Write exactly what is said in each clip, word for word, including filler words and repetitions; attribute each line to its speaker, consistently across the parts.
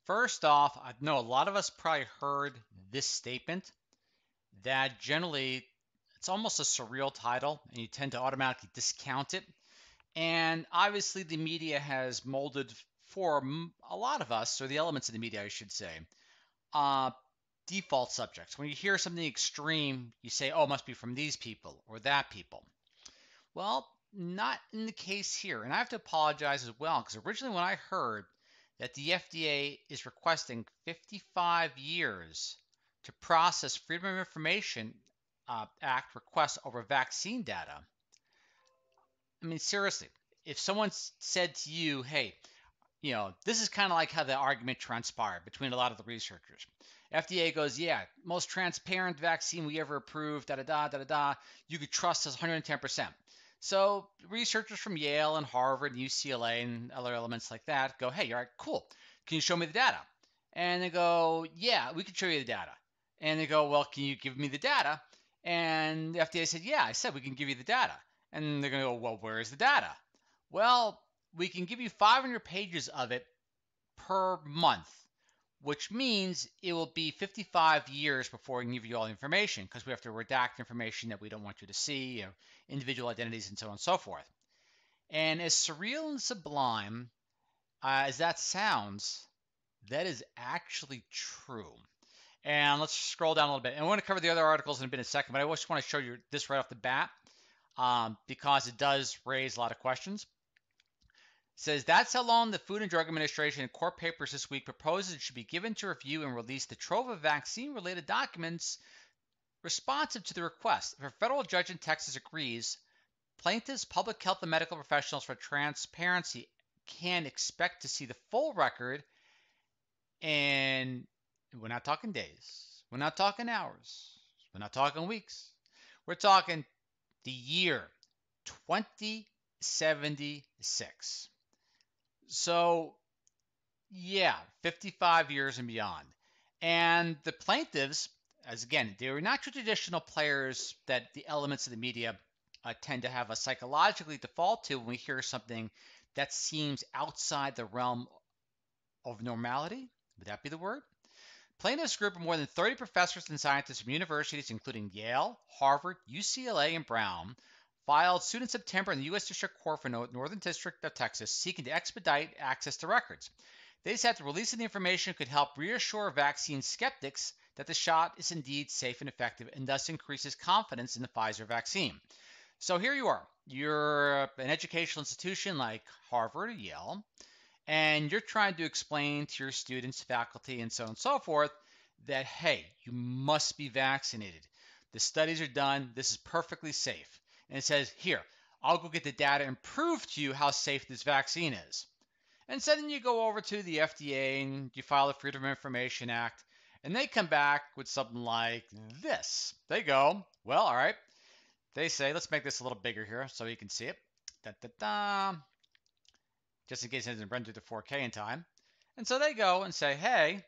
Speaker 1: First off, I know a lot of us probably heard this statement that generally it's almost a surreal title and you tend to automatically discount it. And obviously, the media has molded for a lot of us, or the elements of the media, I should say, uh, default subjects. When you hear something extreme, you say, oh, it must be from these people or that people. Well, not in the case here. And I have to apologize as well, because originally when I heard that the F D A is requesting fifty-five years to process Freedom of Information uh, Act requests over vaccine data, I mean, seriously, if someone said to you, hey, you know, this is kind of like how the argument transpired between a lot of the researchers. F D A goes, yeah, most transparent vaccine we ever approved, da da da da da da. You could trust us one hundred ten percent. So researchers from Yale and Harvard and U C L A and other elements like that go, hey, all right, cool. Can you show me the data? And they go, yeah, we can show you the data. And they go, well, can you give me the data? And the F D A said, yeah, I said we can give you the data. And they're going to go, well, where is the data? Well, we can give you five hundred pages of it per month, which means it will be fifty-five years before we can give you all the information, because we have to redact information that we don't want you to see, you know, individual identities and so on and so forth. And as surreal and sublime uh, as that sounds, that is actually true. And let's scroll down a little bit. And I want to cover the other articles in a bit in a second, but I just want to show you this right off the bat um, because it does raise a lot of questions. It says, that's how long the Food and Drug Administration in court papers this week proposes it should be given to review and release the trove of vaccine-related documents responsive to the request. If a federal judge in Texas agrees, plaintiffs, public health, and medical professionals for transparency can expect to see the full record, and we're not talking days, we're not talking hours, we're not talking weeks, we're talking the year twenty seventy-six. So, yeah, fifty-five years and beyond. And the plaintiffs, as again, they were not your traditional players that the elements of the media uh, tend to have a psychologically default to when we hear something that seems outside the realm of normality. Would that be the word? Plaintiffs group of more than thirty professors and scientists from universities including Yale, Harvard, U C L A, and Brown filed suit in September in the U S District Court for Northern District of Texas seeking to expedite access to records. They said the release of the information could help reassure vaccine skeptics that the shot is indeed safe and effective and thus increases confidence in the Pfizer vaccine. So here you are. You're an educational institution like Harvard or Yale, and you're trying to explain to your students, faculty, and so on and so forth that, hey, you must be vaccinated. The studies are done. This is perfectly safe. And it says, here, I'll go get the data and prove to you how safe this vaccine is. And so then you go over to the F D A and you file the Freedom of Information Act, and they come back with something like this. They go, well, all right. They say, let's make this a little bigger here so you can see it. Da, da, da. Just in case it doesn't run through the four K in time. And so they go and say, hey,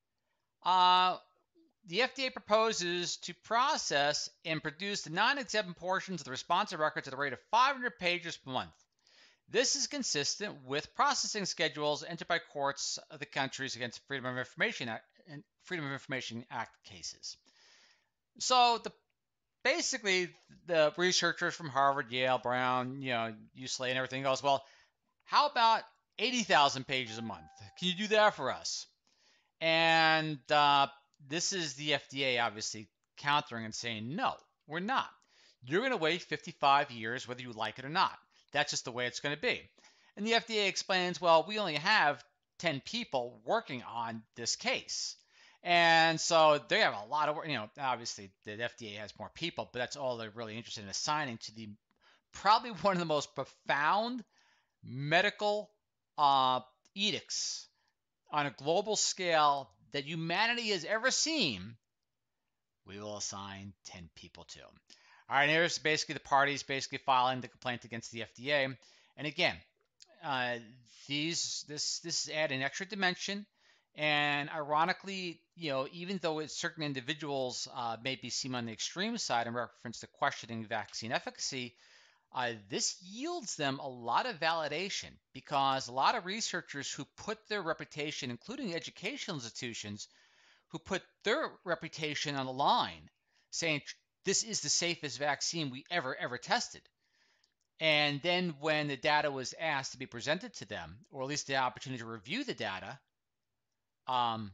Speaker 1: uh, the F D A proposes to process and produce the non-exempt portions of the responsive records at the rate of five hundred pages per month. This is consistent with processing schedules entered by courts of the countries against Freedom of Information Act and Freedom of Information Act cases. So the basically the researchers from Harvard, Yale, Brown, you know, U C L A, and everything goes, well, how about eighty thousand pages a month? Can you do that for us? And uh, this is the F D A obviously countering and saying, no, we're not. You're going to wait fifty-five years whether you like it or not. That's just the way it's going to be. And the F D A explains, well, we only have ten people working on this case. And so they have a lot of work. You know, obviously the F D A has more people, but that's all they're really interested in assigning to the probably one of the most profound medical uh, edicts on a global scale that humanity has ever seen. We will assign ten people to. All right, here's basically the parties basically filing the complaint against the F D A. And again, uh, these this this is add an extra dimension. And ironically, you know, even though it's certain individuals uh, may be seen on the extreme side in reference to questioning vaccine efficacy, Uh, this yields them a lot of validation because a lot of researchers who put their reputation, including educational institutions, who put their reputation on the line, saying this is the safest vaccine we ever, ever tested. And then when the data was asked to be presented to them, or at least the opportunity to review the data, um,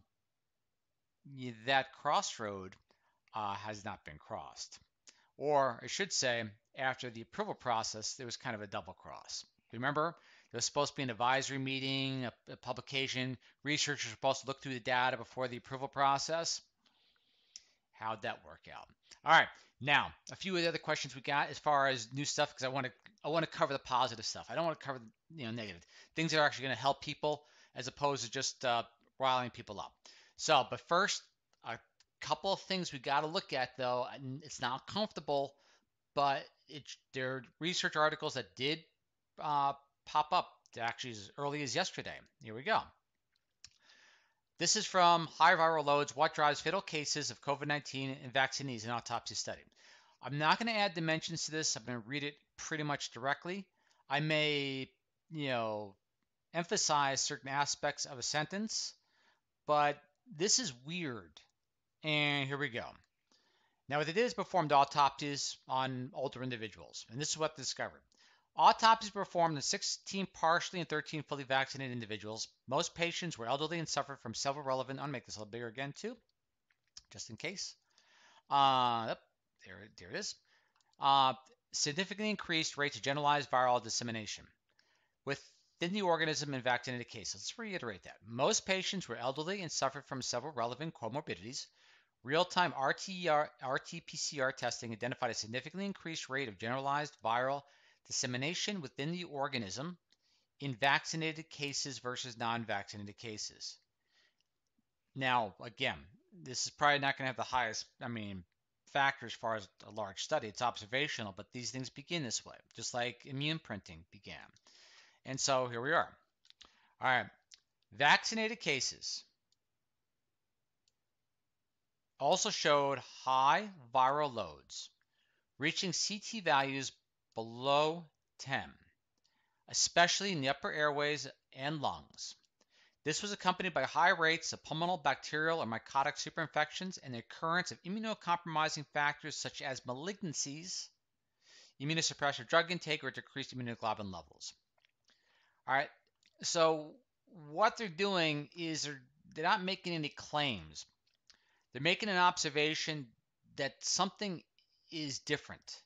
Speaker 1: that crossroad uh, has not been crossed. Or I should say, after the approval process, there was kind of a double cross. Remember, there was supposed to be an advisory meeting, a, a publication. Researchers were supposed to look through the data before the approval process. How'd that work out? All right, now a few of the other questions we got as far as new stuff, because I want to I want to cover the positive stuff. I don't want to cover you know negative things that are actually going to help people as opposed to just uh, riling people up. So, but first, a couple of things we got to look at though. And it's not comfortable, but it, there are research articles that did uh, pop up actually as early as yesterday. Here we go. This is from High Viral Loads, What Drives Fatal Cases of COVID nineteen in Vaccinees in Autopsy Study. I'm not going to add dimensions to this. I'm going to read it pretty much directly. I may, you know, emphasize certain aspects of a sentence, but this is weird. And here we go. Now, what it is performed autopsies on older individuals, and this is what they discovered. Autopsies performed on sixteen partially and thirteen fully vaccinated individuals. Most patients were elderly and suffered from several relevant. I'll make this a little bigger again too, just in case. Uh, there, there it is. Uh, significantly increased rates of generalized viral dissemination within the organism in vaccinated cases. Let's reiterate that. Most patients were elderly and suffered from several relevant comorbidities. Real-time R T P C R testing identified a significantly increased rate of generalized viral dissemination within the organism in vaccinated cases versus non-vaccinated cases. Now, again, this is probably not going to have the highest, I mean, factor as far as a large study. It's observational, but these things begin this way, just like immune printing began. And so here we are. All right, vaccinated cases also showed high viral loads, reaching C T values below ten, especially in the upper airways and lungs. This was accompanied by high rates of pulmonal bacterial or mycotic superinfections and the occurrence of immunocompromising factors such as malignancies, immunosuppressive drug intake, or decreased immunoglobulin levels. All right, so what they're doing is they're, they're not making any claims. They're making an observation that something is different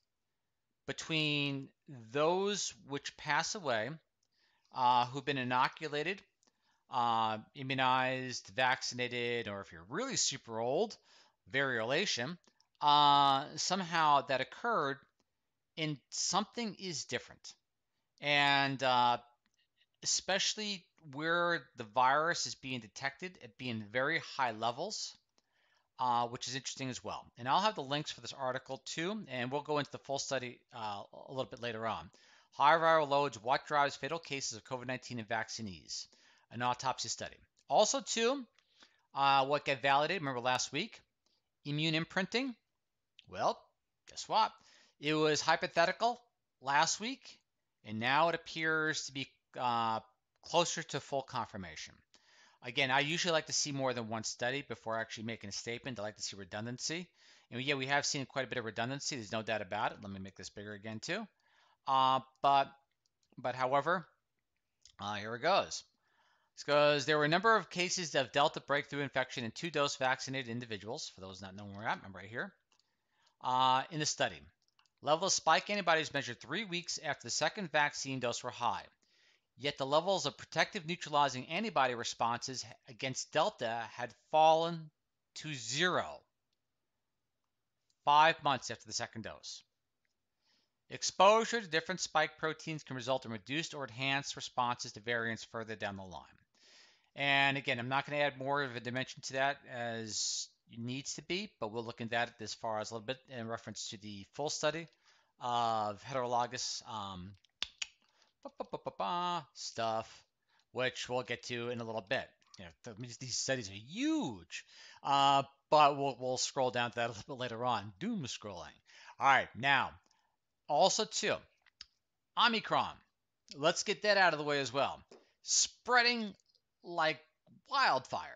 Speaker 1: between those which pass away, uh, who've been inoculated, uh, immunized, vaccinated, or if you're really super old, variolation, uh, somehow that occurred, and something is different. And uh, especially where the virus is being detected at being very high levels, uh, which is interesting as well. And I'll have the links for this article too, and we'll go into the full study uh, a little bit later on. High viral loads, what drives fatal cases of COVID nineteen in vaccinees, an autopsy study. Also too, uh, what got validated, remember last week, immune imprinting. Well, guess what? It was hypothetical last week, and now it appears to be uh, closer to full confirmation. Again, I usually like to see more than one study before actually making a statement. I like to see redundancy. And yeah, we have seen quite a bit of redundancy. There's no doubt about it. Let me make this bigger again too. Uh, but, but however, uh, here it goes. Because there were a number of cases of Delta breakthrough infection in two-dose vaccinated individuals. For those not knowing where we're at, I'm right here. Uh, in the study, level of spike antibodies measured three weeks after the second vaccine dose were high. Yet the levels of protective neutralizing antibody responses against Delta had fallen to zero five months after the second dose. Exposure to different spike proteins can result in reduced or enhanced responses to variants further down the line. And again, I'm not going to add more of a dimension to that as it needs to be, but we'll look into that as far as a little bit in reference to the full study of heterologous um, stuff, which we'll get to in a little bit. You know, these studies are huge, uh, but we'll, we'll scroll down to that a little bit later on. Doom scrolling. All right, now, also too, Omicron. Let's get that out of the way as well. Spreading like wildfire.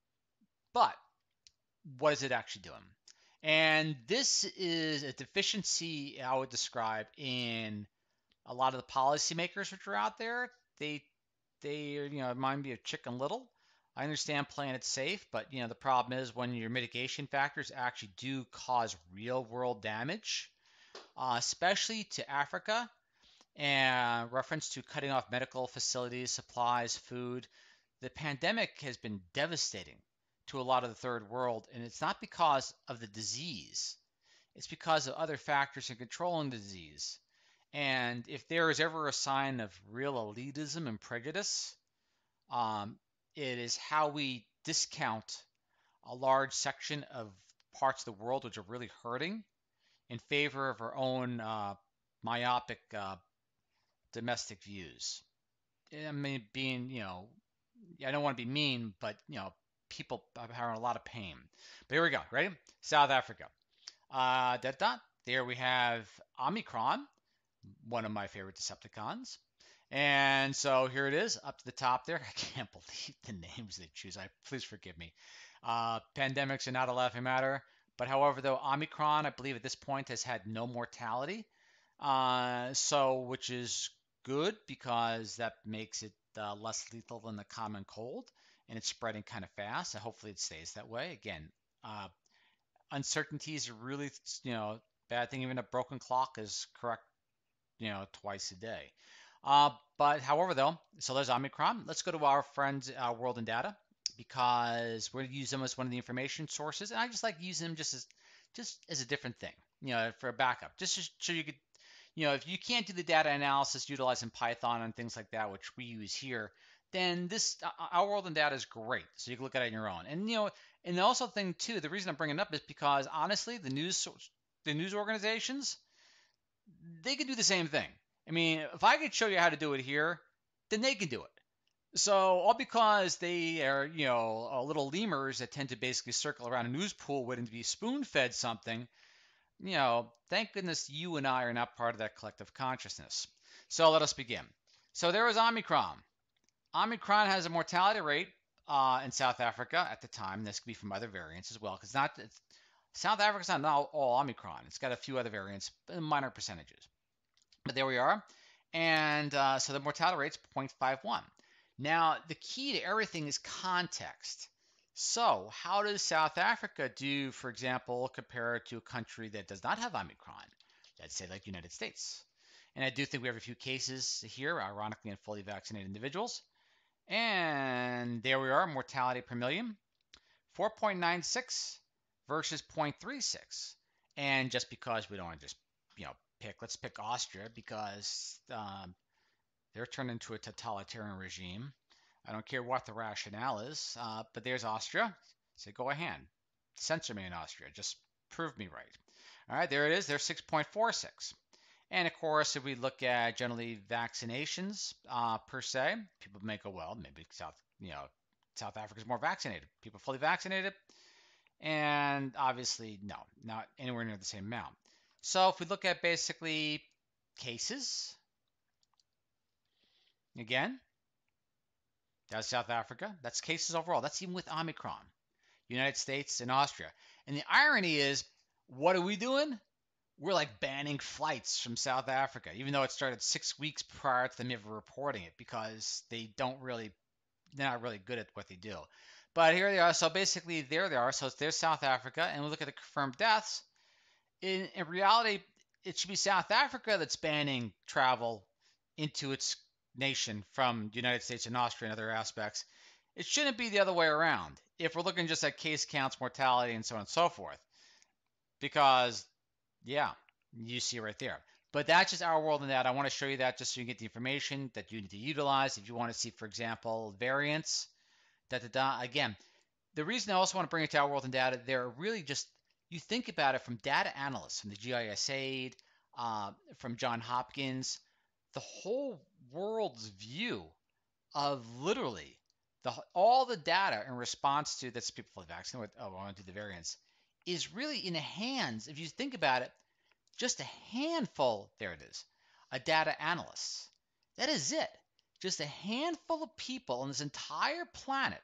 Speaker 1: But what is it actually doing? And this is a deficiency I would describe in a lot of the policymakers which are out there. They, they, you know, remind me of Chicken Little. I understand playing it safe, but you know the problem is when your mitigation factors actually do cause real-world damage, uh, especially to Africa, and reference to cutting off medical facilities, supplies, food. The pandemic has been devastating to a lot of the third world, and it's not because of the disease. It's because of other factors in controlling the disease. And if there is ever a sign of real elitism and prejudice, um, it is how we discount a large section of parts of the world which are really hurting in favor of our own uh, myopic uh, domestic views. I mean, being, you know, I don't want to be mean, but, you know, people are having a lot of pain. But here we go. Ready? South Africa. Uh, da, da. There we have Omicron, one of my favorite Decepticons. And so here it is, up to the top there. I can't believe the names they choose. I Please forgive me. Uh, pandemics are not a laughing matter. But however, though, Omicron, I believe at this point has had no mortality. Uh, so, which is good because that makes it uh, less lethal than the common cold, and it's spreading kind of fast. And hopefully, it stays that way. Again, uh, uncertainties are really, you know, bad thing. Even a broken clock is correct, you know, twice a day. Uh, but however, though, so there's Omicron. Let's go to our friends, uh, World in Data, because we're going to use them as one of the information sources, and I just like using them just as just as a different thing, you know, for a backup, just so you could, you know, if you can't do the data analysis utilizing Python and things like that, which we use here, then this uh, our World in Data is great. So you can look at it on your own. And you know, and the also thing too, the reason I'm bringing it up is because honestly, the news the news organizations, they can do the same thing. I mean, if I could show you how to do it here, then they can do it. So all because they are, you know, uh, little lemurs that tend to basically circle around a news pool waiting to be spoon-fed something, you know, thank goodness you and I are not part of that collective consciousness. So let us begin. So there was Omicron. Omicron has a mortality rate uh, in South Africa at the time. This could be from other variants as well, because not it's, South Africa's not all, all Omicron. It's got a few other variants, minor percentages. But there we are. And uh, so the mortality rate's zero point five one. Now, the key to everything is context. So how does South Africa do, for example, compared to a country that does not have Omicron? Let's say like the United States. And I do think we have a few cases here, ironically, in fully vaccinated individuals. And there we are, mortality per million, four point nine six versus zero point three six. And just because we don't want to just, you know, pick, let's pick Austria because um, they're turned into a totalitarian regime. I don't care what the rationale is, uh, but there's Austria. So go ahead. Censor me in Austria. Just prove me right. All right, there it is. There's six point four six. And of course, if we look at generally vaccinations uh, per se, people may go, well, maybe South, you know, South Africa is more vaccinated. People fully vaccinated. And obviously, no, not anywhere near the same amount. So if we look at basically cases, again, that's South Africa. That's cases overall. That's even with Omicron. United States and Austria. And the irony is, what are we doing? We're like banning flights from South Africa, even though it started six weeks prior to them ever reporting it, because they don't really, they're not really good at what they do. But here they are. So basically, there they are. So there's South Africa, and we look at the confirmed deaths. In, in reality, it should be South Africa that's banning travel into its nation from the United States and Austria and other aspects. It shouldn't be the other way around if we're looking just at case counts, mortality, and so on and so forth. Because, yeah, you see right there. But that's just our world in that. I want to show you that just so you get the information that you need to utilize. If you want to see, for example, variants, da da da. Again, the reason I also want to bring it to our world in data, they're really just, you think about it from data analysts, from the G I S aid, uh, from John Hopkins, the whole world's view of literally the all the data in response to that's people fully vaccinated with, oh, I want to do the variants, is really in the hands, if you think about it, just a handful, there it is, a data analyst. That is it. Just a handful of people on this entire planet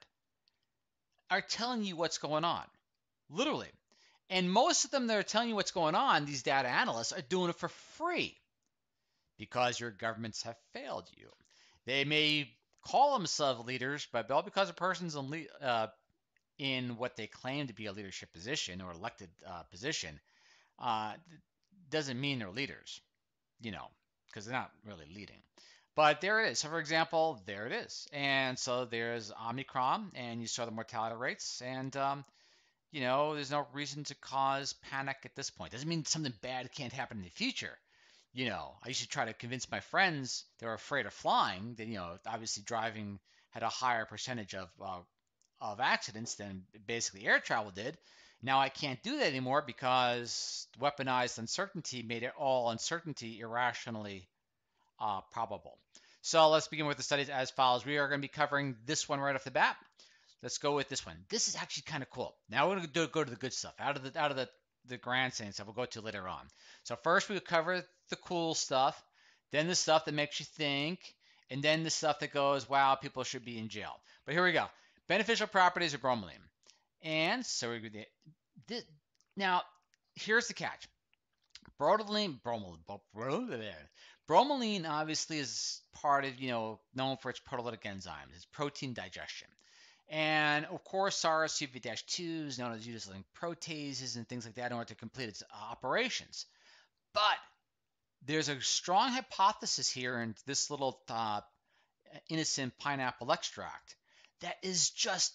Speaker 1: are telling you what's going on, literally. And most of them that are telling you what's going on, these data analysts, are doing it for free because your governments have failed you. They may call themselves leaders, but all because a person's in, uh, in what they claim to be a leadership position or elected uh, position, uh, doesn't mean they're leaders, you know, because they're not really leading. But there it is. So, for example, there it is. And so there's Omicron, and you saw the mortality rates, and um, you know, there's no reason to cause panic at this point. Doesn't mean something bad can't happen in the future. You know, I used to try to convince my friends they were afraid of flying. That, you know, obviously driving had a higher percentage of uh, of accidents than basically air travel did. Now I can't do that anymore because weaponized uncertainty made it all uncertainty irrationally uh, probable. So let's begin with the studies as follows. We are going to be covering this one right off the bat. Let's go with this one. This is actually kind of cool. Now we're going to go to the good stuff. Out of the out of the, the grandstand stuff, we'll go to later on. So first we'll cover the cool stuff, then the stuff that makes you think, and then the stuff that goes, wow, people should be in jail. But here we go. Beneficial properties of bromelain. And so we this, now here's the catch. Bromelain, bromelain, bromelain obviously is part of, you know, known for its proteolytic enzymes, its protein digestion. And of course, SARS C o V two is known as utilizing proteases and things like that in order to complete its operations. But there's a strong hypothesis here in this little uh, innocent pineapple extract that is just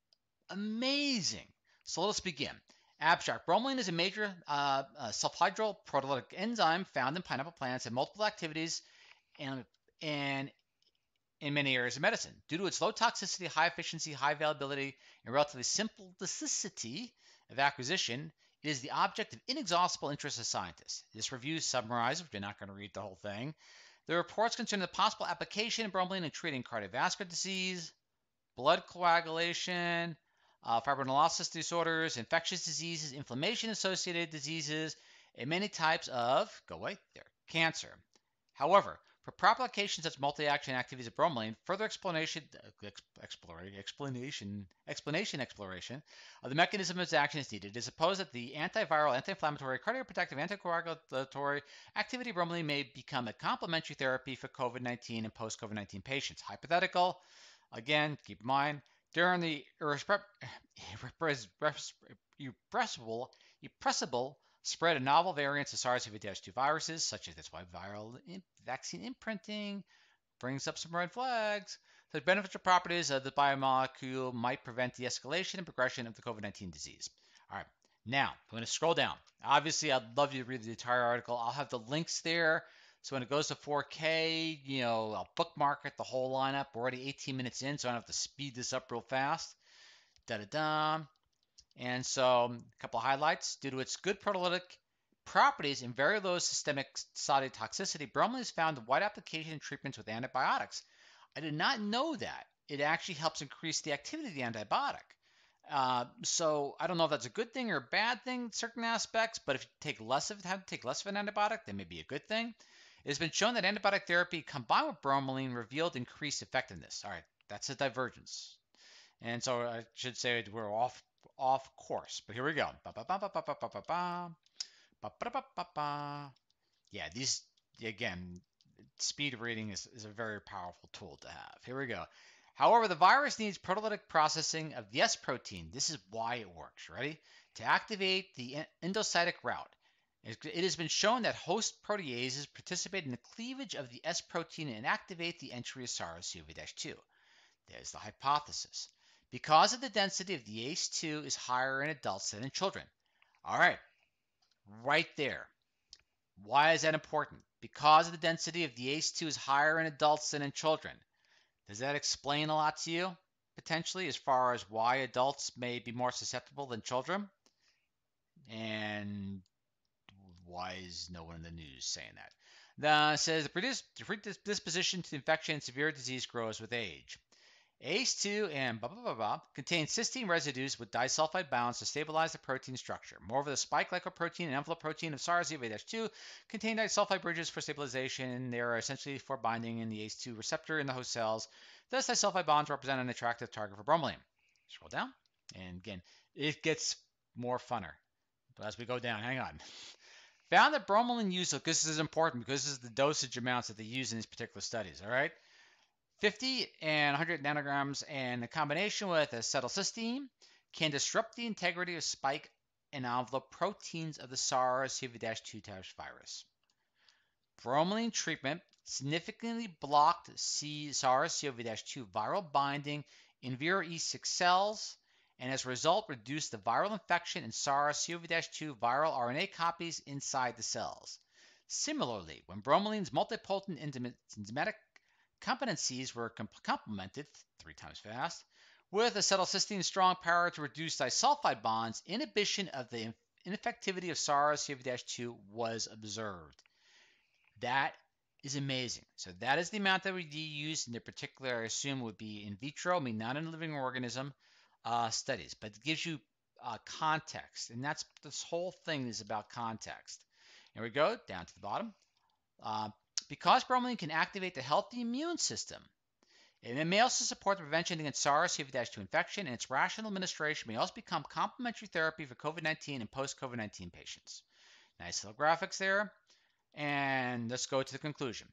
Speaker 1: amazing. So let's begin. Abstract. Bromelain is a major uh, uh, sulfhydryl proteolytic enzyme found in pineapple plants and multiple activities and, and in many areas of medicine. Due to its low toxicity, high efficiency, high availability, and relatively simplicity of acquisition, it is the object of inexhaustible interest of scientists. This review summarizes, we're not going to read the whole thing, the reports concerning the possible application of bromelain in treating cardiovascular disease, blood coagulation, uh, fibrinolysis disorders, infectious diseases, inflammation-associated diseases, and many types of, go away there, cancer. However, for proper applications such as multi-action activities of bromelain, further explanation, exploration, explanation, explanation, exploration of the mechanism of its action is needed. It is supposed that the antiviral, anti-inflammatory, cardioprotective, anticoagulatory activity of bromelain may become a complementary therapy for COVID nineteen and post-COVID nineteen patients. Hypothetical, again, keep in mind, during the irrepressible, irrepressible spread of novel variants of SARS C o V two viruses, such as that's why viral vaccine imprinting brings up some red flags. The beneficial properties of the biomolecule might prevent the escalation and progression of the COVID nineteen disease. All right, now I'm going to scroll down. Obviously, I'd love you to read the entire article. I'll have the links there. So when it goes to four K, you know, I'll bookmark it, the whole lineup. We're already eighteen minutes in, so I don't have to speed this up real fast. Da-da-da. And so a couple of highlights. Due to its good proteolytic properties and very low systemic cytotoxicity, bromelain is found in wide application in treatments with antibiotics. I did not know that. It actually helps increase the activity of the antibiotic. Uh, so I don't know if that's a good thing or a bad thing in certain aspects, but if you take less of have to take less of an antibiotic, that may be a good thing. It has been shown that antibiotic therapy combined with bromelain revealed increased effectiveness. All right, that's a divergence. And so I should say we're off off course. But here we go. Yeah, these, again, speed reading is, is a very powerful tool to have. Here we go. However, the virus needs proteolytic processing of the S protein. This is why it works. Ready? To activate the endocytic route. It has been shown that host proteases participate in the cleavage of the S protein and activate the entry of SARS C o V two. There's the hypothesis. Because of the density of the A C E two is higher in adults than in children. All right, right there. Why is that important? Because of the density of the A C E two is higher in adults than in children. Does that explain a lot to you, potentially, as far as why adults may be more susceptible than children? And why is no one in the news saying that? The, it says the predisposition to infection and severe disease grows with age. A C E two and blah, blah, blah, blah contain cysteine residues with disulfide bonds to stabilize the protein structure. Moreover, the spike glycoprotein and envelope protein of SARS C o V two two contain disulfide bridges for stabilization. They are essentially for binding in the A C E two receptor in the host cells. Thus, disulfide bonds represent an attractive target for bromelain. Scroll down, and again, it gets more funner. But as we go down, hang on. Found that bromelain use, look, this is important because this is the dosage amounts that they use in these particular studies, all right? fifty and one hundred nanograms, and the combination with acetylcysteine can disrupt the integrity of spike and envelope proteins of the SARS C o V two virus. Bromelain treatment significantly blocked SARS C o V two viral binding in V I R E six cells, and as a result reduced the viral infection in SARS C o V two viral R N A copies inside the cells. Similarly, when bromelain's multipotent enzymatic competencies were complemented, three times fast, with acetylcysteine's strong power to reduce disulfide bonds, inhibition of the ineffectivity of SARS C o V two was observed. That is amazing. So that is the amount that we use in the particular, I assume, would be in vitro, I mean, not in a living organism uh, studies, but it gives you uh, context. And that's this whole thing is about context. Here we go, down to the bottom. Uh, Because bromelain can activate the healthy immune system, it may also support the prevention against SARS C o V two infection, and its rational administration may also become complementary therapy for COVID nineteen and post-COVID nineteen patients. Nice little graphics there. And let's go to the conclusion.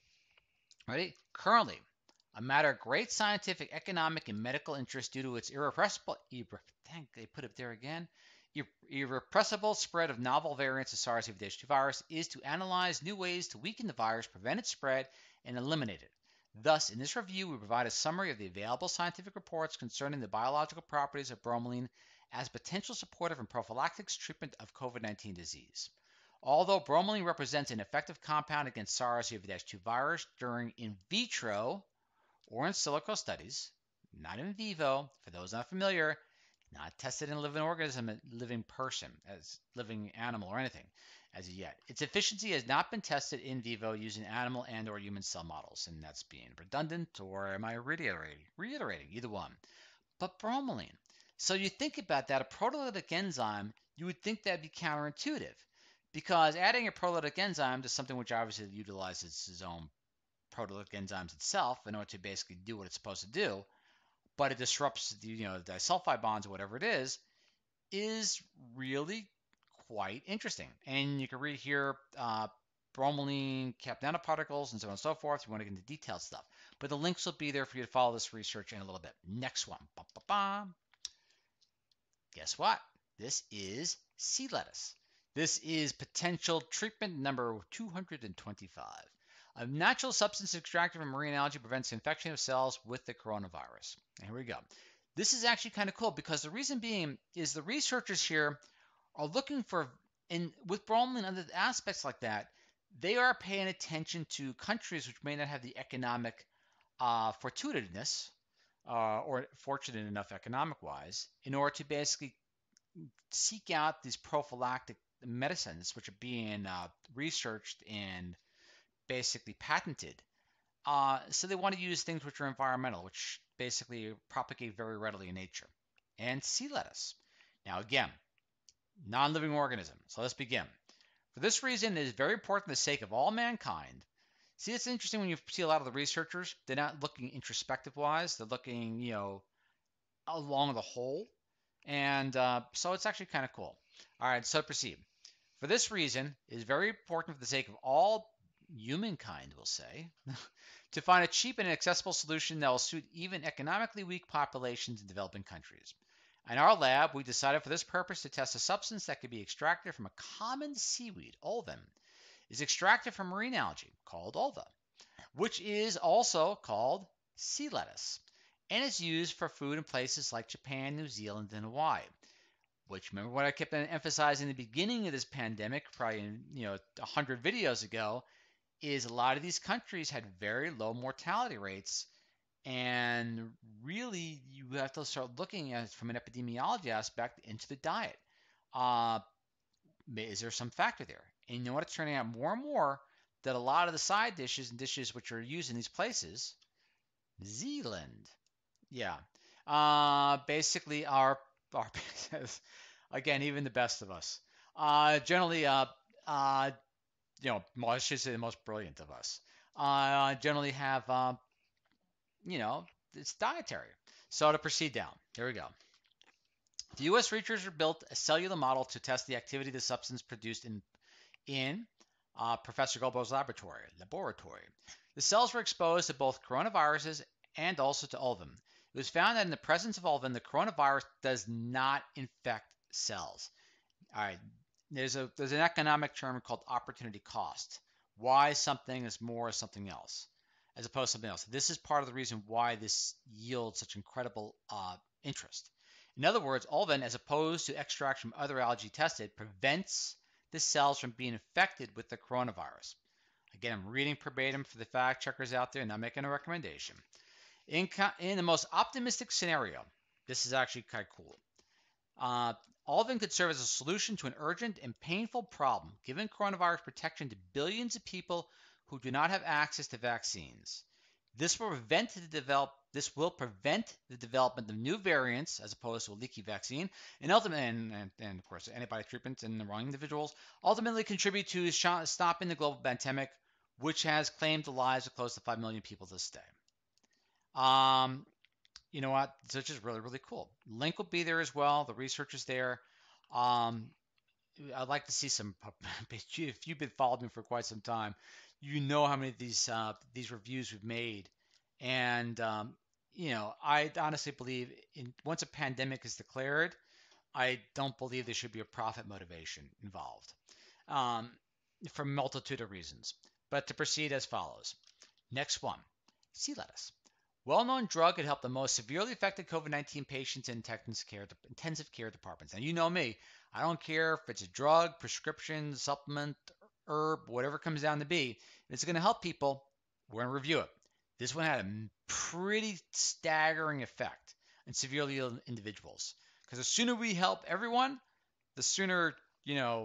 Speaker 1: Ready? Currently, a matter of great scientific, economic, and medical interest due to its irrepressible, thank they put it there again, irrepressible spread of novel variants of SARS C o V two virus is to analyze new ways to weaken the virus, prevent its spread, and eliminate it. Thus, in this review, we provide a summary of the available scientific reports concerning the biological properties of bromelain as potential supportive and prophylactic treatment of COVID nineteen disease. Although bromelain represents an effective compound against SARS C o V two virus during in vitro or in silico studies, not in vivo, for those not familiar, not tested in a living organism, a living person, as living animal or anything as of yet. Its efficiency has not been tested in vivo using animal and or human cell models, and that's being redundant, or am I reiterating? Reiterating, either one. But bromelain. So you think about that, a proteolytic enzyme, you would think that'd be counterintuitive, because adding a proteolytic enzyme to something which obviously utilizes its own proteolytic enzymes itself in order to basically do what it's supposed to do, but it disrupts the, you know, the disulfide bonds or whatever it is, is really quite interesting. And you can read here uh, bromelain, cap nanoparticles, and so on and so forth. You want to get into detailed stuff. But the links will be there for you to follow this research in a little bit. Next one. Ba, ba, ba. Guess what? This is sea lettuce. This is potential treatment number two hundred twenty-five. A natural substance extracted from marine algae prevents infection of cells with the coronavirus. And here we go. This is actually kind of cool because the reason being is the researchers here are looking for, in with bromelain and other aspects like that, they are paying attention to countries which may not have the economic uh, fortuitousness uh, or fortunate enough economic-wise in order to basically seek out these prophylactic medicines which are being uh, researched and basically patented. Uh, so they want to use things which are environmental, which basically propagate very readily in nature. And sea lettuce. Now again, non-living organism. So let's begin. For this reason, it is very important for the sake of all mankind. See, it's interesting when you see a lot of the researchers, they're not looking introspective-wise. They're looking, you know, along the whole. And uh, so it's actually kind of cool. All right, so proceed. For this reason, it is very important for the sake of all humankind, we'll say, to find a cheap and accessible solution that will suit even economically weak populations in developing countries. In our lab, we decided for this purpose to test a substance that could be extracted from a common seaweed, ulvan. Is extracted from marine algae, called ulva, which is also called sea lettuce, and is used for food in places like Japan, New Zealand, and Hawaii. Which, remember what I kept emphasizing in the beginning of this pandemic, probably you know a hundred videos ago, is a lot of these countries had very low mortality rates, and really you have to start looking at it from an epidemiology aspect into the diet. Uh, is there some factor there? And you know what? It's turning out more and more that a lot of the side dishes and dishes which are used in these places, Zealand, Yeah. Uh, basically, our our again, even the best of us, uh, generally, uh, uh, you know, well, I should say the most brilliant of us, uh, generally have, uh, you know, it's dietary. So to proceed down, here we go. The U S researchers built a cellular model to test the activity of the substance produced in in uh, Professor Gobo's laboratory. Laboratory. The cells were exposed to both coronaviruses and also to olivin. It was found that in the presence of olivin, the coronavirus does not infect cells. All right, there's a there's an economic term called opportunity cost. Why something is more of something else, as opposed to something else. This is part of the reason why this yields such incredible uh, interest. In other words, olivin, as opposed to extraction from other algae tested, prevents the cells from being infected with the coronavirus. Again, I'm reading verbatim for the fact checkers out there, not making a recommendation. In, in the most optimistic scenario, this is actually kind of cool. Uh, olivin could serve as a solution to an urgent and painful problem, giving coronavirus protection to billions of people who do not have access to vaccines. This will prevent the develop. This will prevent the development of new variants, as opposed to a leaky vaccine, and ultimately, and, and, and of course, antibiotic treatment in the wrong individuals, ultimately contribute to sh- stopping the global pandemic, which has claimed the lives of close to five million people this day. Um, you know what? So it's just really, really cool. Link will be there as well. The research is there. Um, I'd like to see some. If you've been following me for quite some time, you know how many of these uh, these reviews we've made, and um, you know, I honestly believe in once a pandemic is declared, I don't believe there should be a profit motivation involved, um, for a multitude of reasons. But to proceed as follows. Next one, sea lettuce. Well-known drug could help the most severely affected COVID nineteen patients in intensive care, intensive care departments. And you know me, I don't care if it's a drug, prescription, supplement, herb, whatever it comes down to be. If it's going to help people, we're going to review it. This one had a pretty staggering effect on severely ill individuals. Because the sooner we help everyone, the sooner, you know,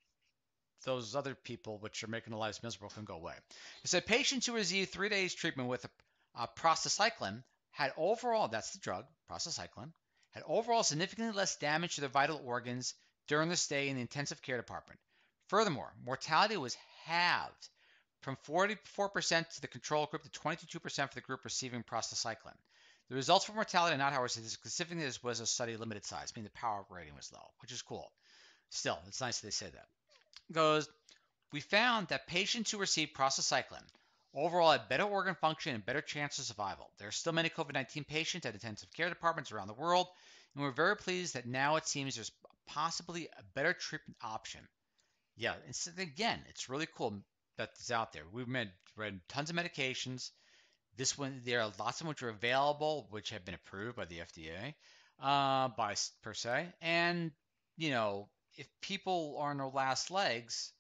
Speaker 1: those other people which are making their lives miserable can go away. It said patients who received three days treatment with a Uh, prostacyclin had overall, that's the drug, prostacyclin, had overall significantly less damage to their vital organs during the stay in the intensive care department. Furthermore, mortality was halved from forty-four percent to the control group to twenty-two percent for the group receiving prostacyclin. The results for mortality are not, however, specific. This was a study limited size, meaning the power rating was low, which is cool. Still, it's nice that they say that. It goes, we found that patients who received prostacyclin overall had better organ function and better chance of survival. There are still many COVID nineteen patients at intensive care departments around the world, and we're very pleased that now it seems there's possibly a better treatment option. Yeah, it's, again, it's really cool that it's out there. We've read, read tons of medications. This one, there are lots of them which are available, which have been approved by the F D A, uh, by per se. And, you know, if people are on their last legs,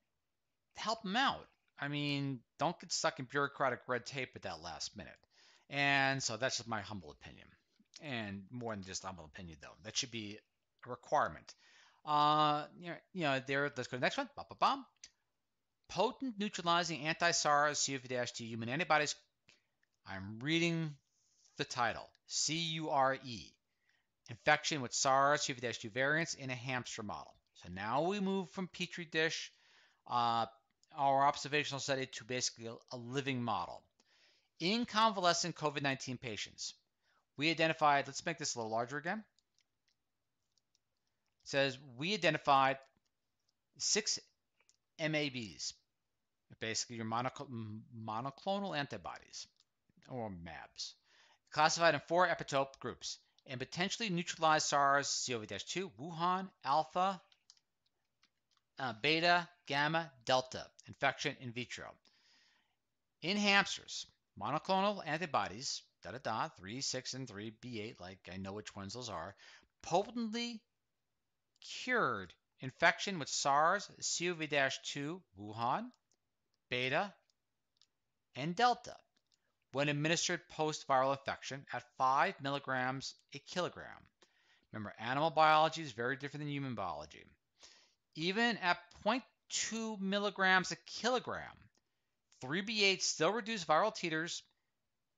Speaker 1: help them out. I mean, don't get stuck in bureaucratic red tape at that last minute. And so that's just my humble opinion. And more than just humble opinion, though. That should be a requirement. Uh, you know, you know there. Let's go to the next one. Ba-ba-bam. Potent neutralizing anti-SARS C o V two human antibodies. I'm reading the title. C U R E. Infection with SARS C o V two variants in a hamster model. So now we move from Petri dish, uh, our observational study, to basically a living model. In convalescent COVID nineteen patients, we identified, let's make this a little larger again. It says we identified six mAbs, basically your monoclonal antibodies, or mAbs, classified in four epitope groups, and potentially neutralized SARS C o V two, Wuhan, Alpha, uh, Beta, Gamma, Delta infection in vitro. In hamsters, monoclonal antibodies, da da da, three, six, and three B eight, like I know which ones those are, potently cured infection with SARS C o V two, Wuhan, Beta, and Delta when administered post-viral infection at five milligrams a kilogram. Remember, animal biology is very different than human biology. Even at zero point two milligrams a kilogram, three B eight still reduced viral titers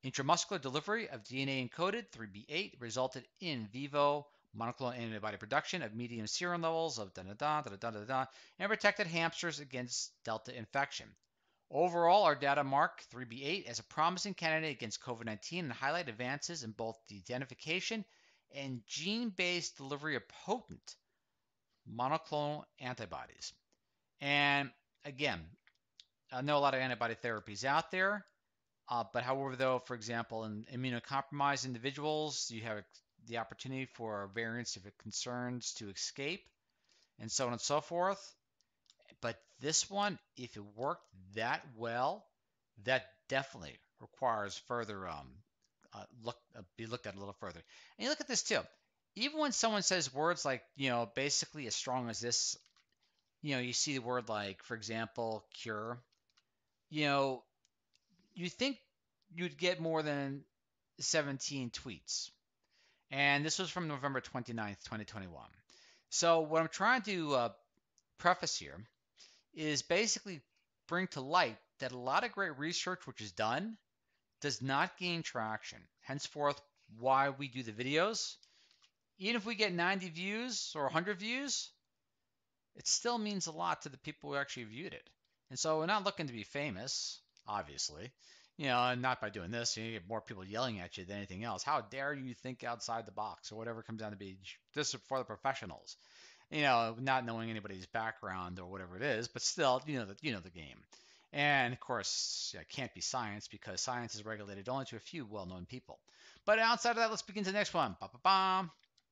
Speaker 1: Intramuscular delivery of D N A encoded three B eight resulted in vivo monoclonal antibody production of medium serum levels of da da da da da da da and protected hamsters against delta infection. Overall, our data mark three B eight as a promising candidate against COVID nineteen and highlight advances in both the identification and gene-based delivery of potent monoclonal antibodies. And again, I know a lot of antibody therapies out there. Uh, but however, though, for example, in immunocompromised individuals, you have the opportunity for variants of concerns to escape and so on and so forth. But this one, if it worked that well, that definitely requires further um, uh, look uh, be looked at a little further. And you look at this too. Even when someone says words like, you know, basically as strong as this, you know, you see the word like, for example, cure, you know, you think you'd get more than seventeen tweets. And this was from November twenty-ninth, twenty twenty-one. So what I'm trying to uh, preface here is basically bring to light that a lot of great research which is done does not gain traction. Henceforth, why we do the videos. Even if we get ninety views or one hundred views, it still means a lot to the people who actually viewed it. And so we're not looking to be famous, obviously. You know, and not by doing this, you get more people yelling at you than anything else. How dare you think outside the box or whatever comes down to be. This is for the professionals. You know, not knowing anybody's background or whatever it is, but still, you know the you know the game. And of course, it can't be science because science is regulated only to a few well-known people. But outside of that, let's begin to the next one. Ba-ba-bam.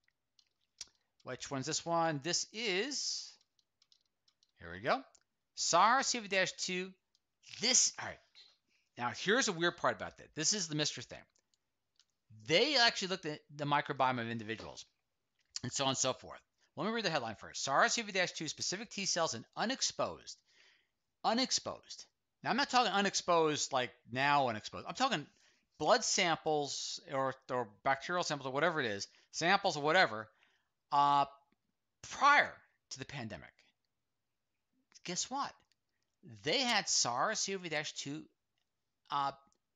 Speaker 1: Which one's this one? This is, here we go, SARS-C o V two. This, all right. Now, here's a weird part about that. This is the mystery thing. They actually looked at the microbiome of individuals and so on and so forth. Let me read the headline first. SARS-C o V two specific T cells in unexposed. Unexposed. Now, I'm not talking unexposed like now unexposed. I'm talking blood samples or, or bacterial samples or whatever it is, samples or whatever, uh, prior to the pandemic. Guess what? They had SARS-C o V two uh,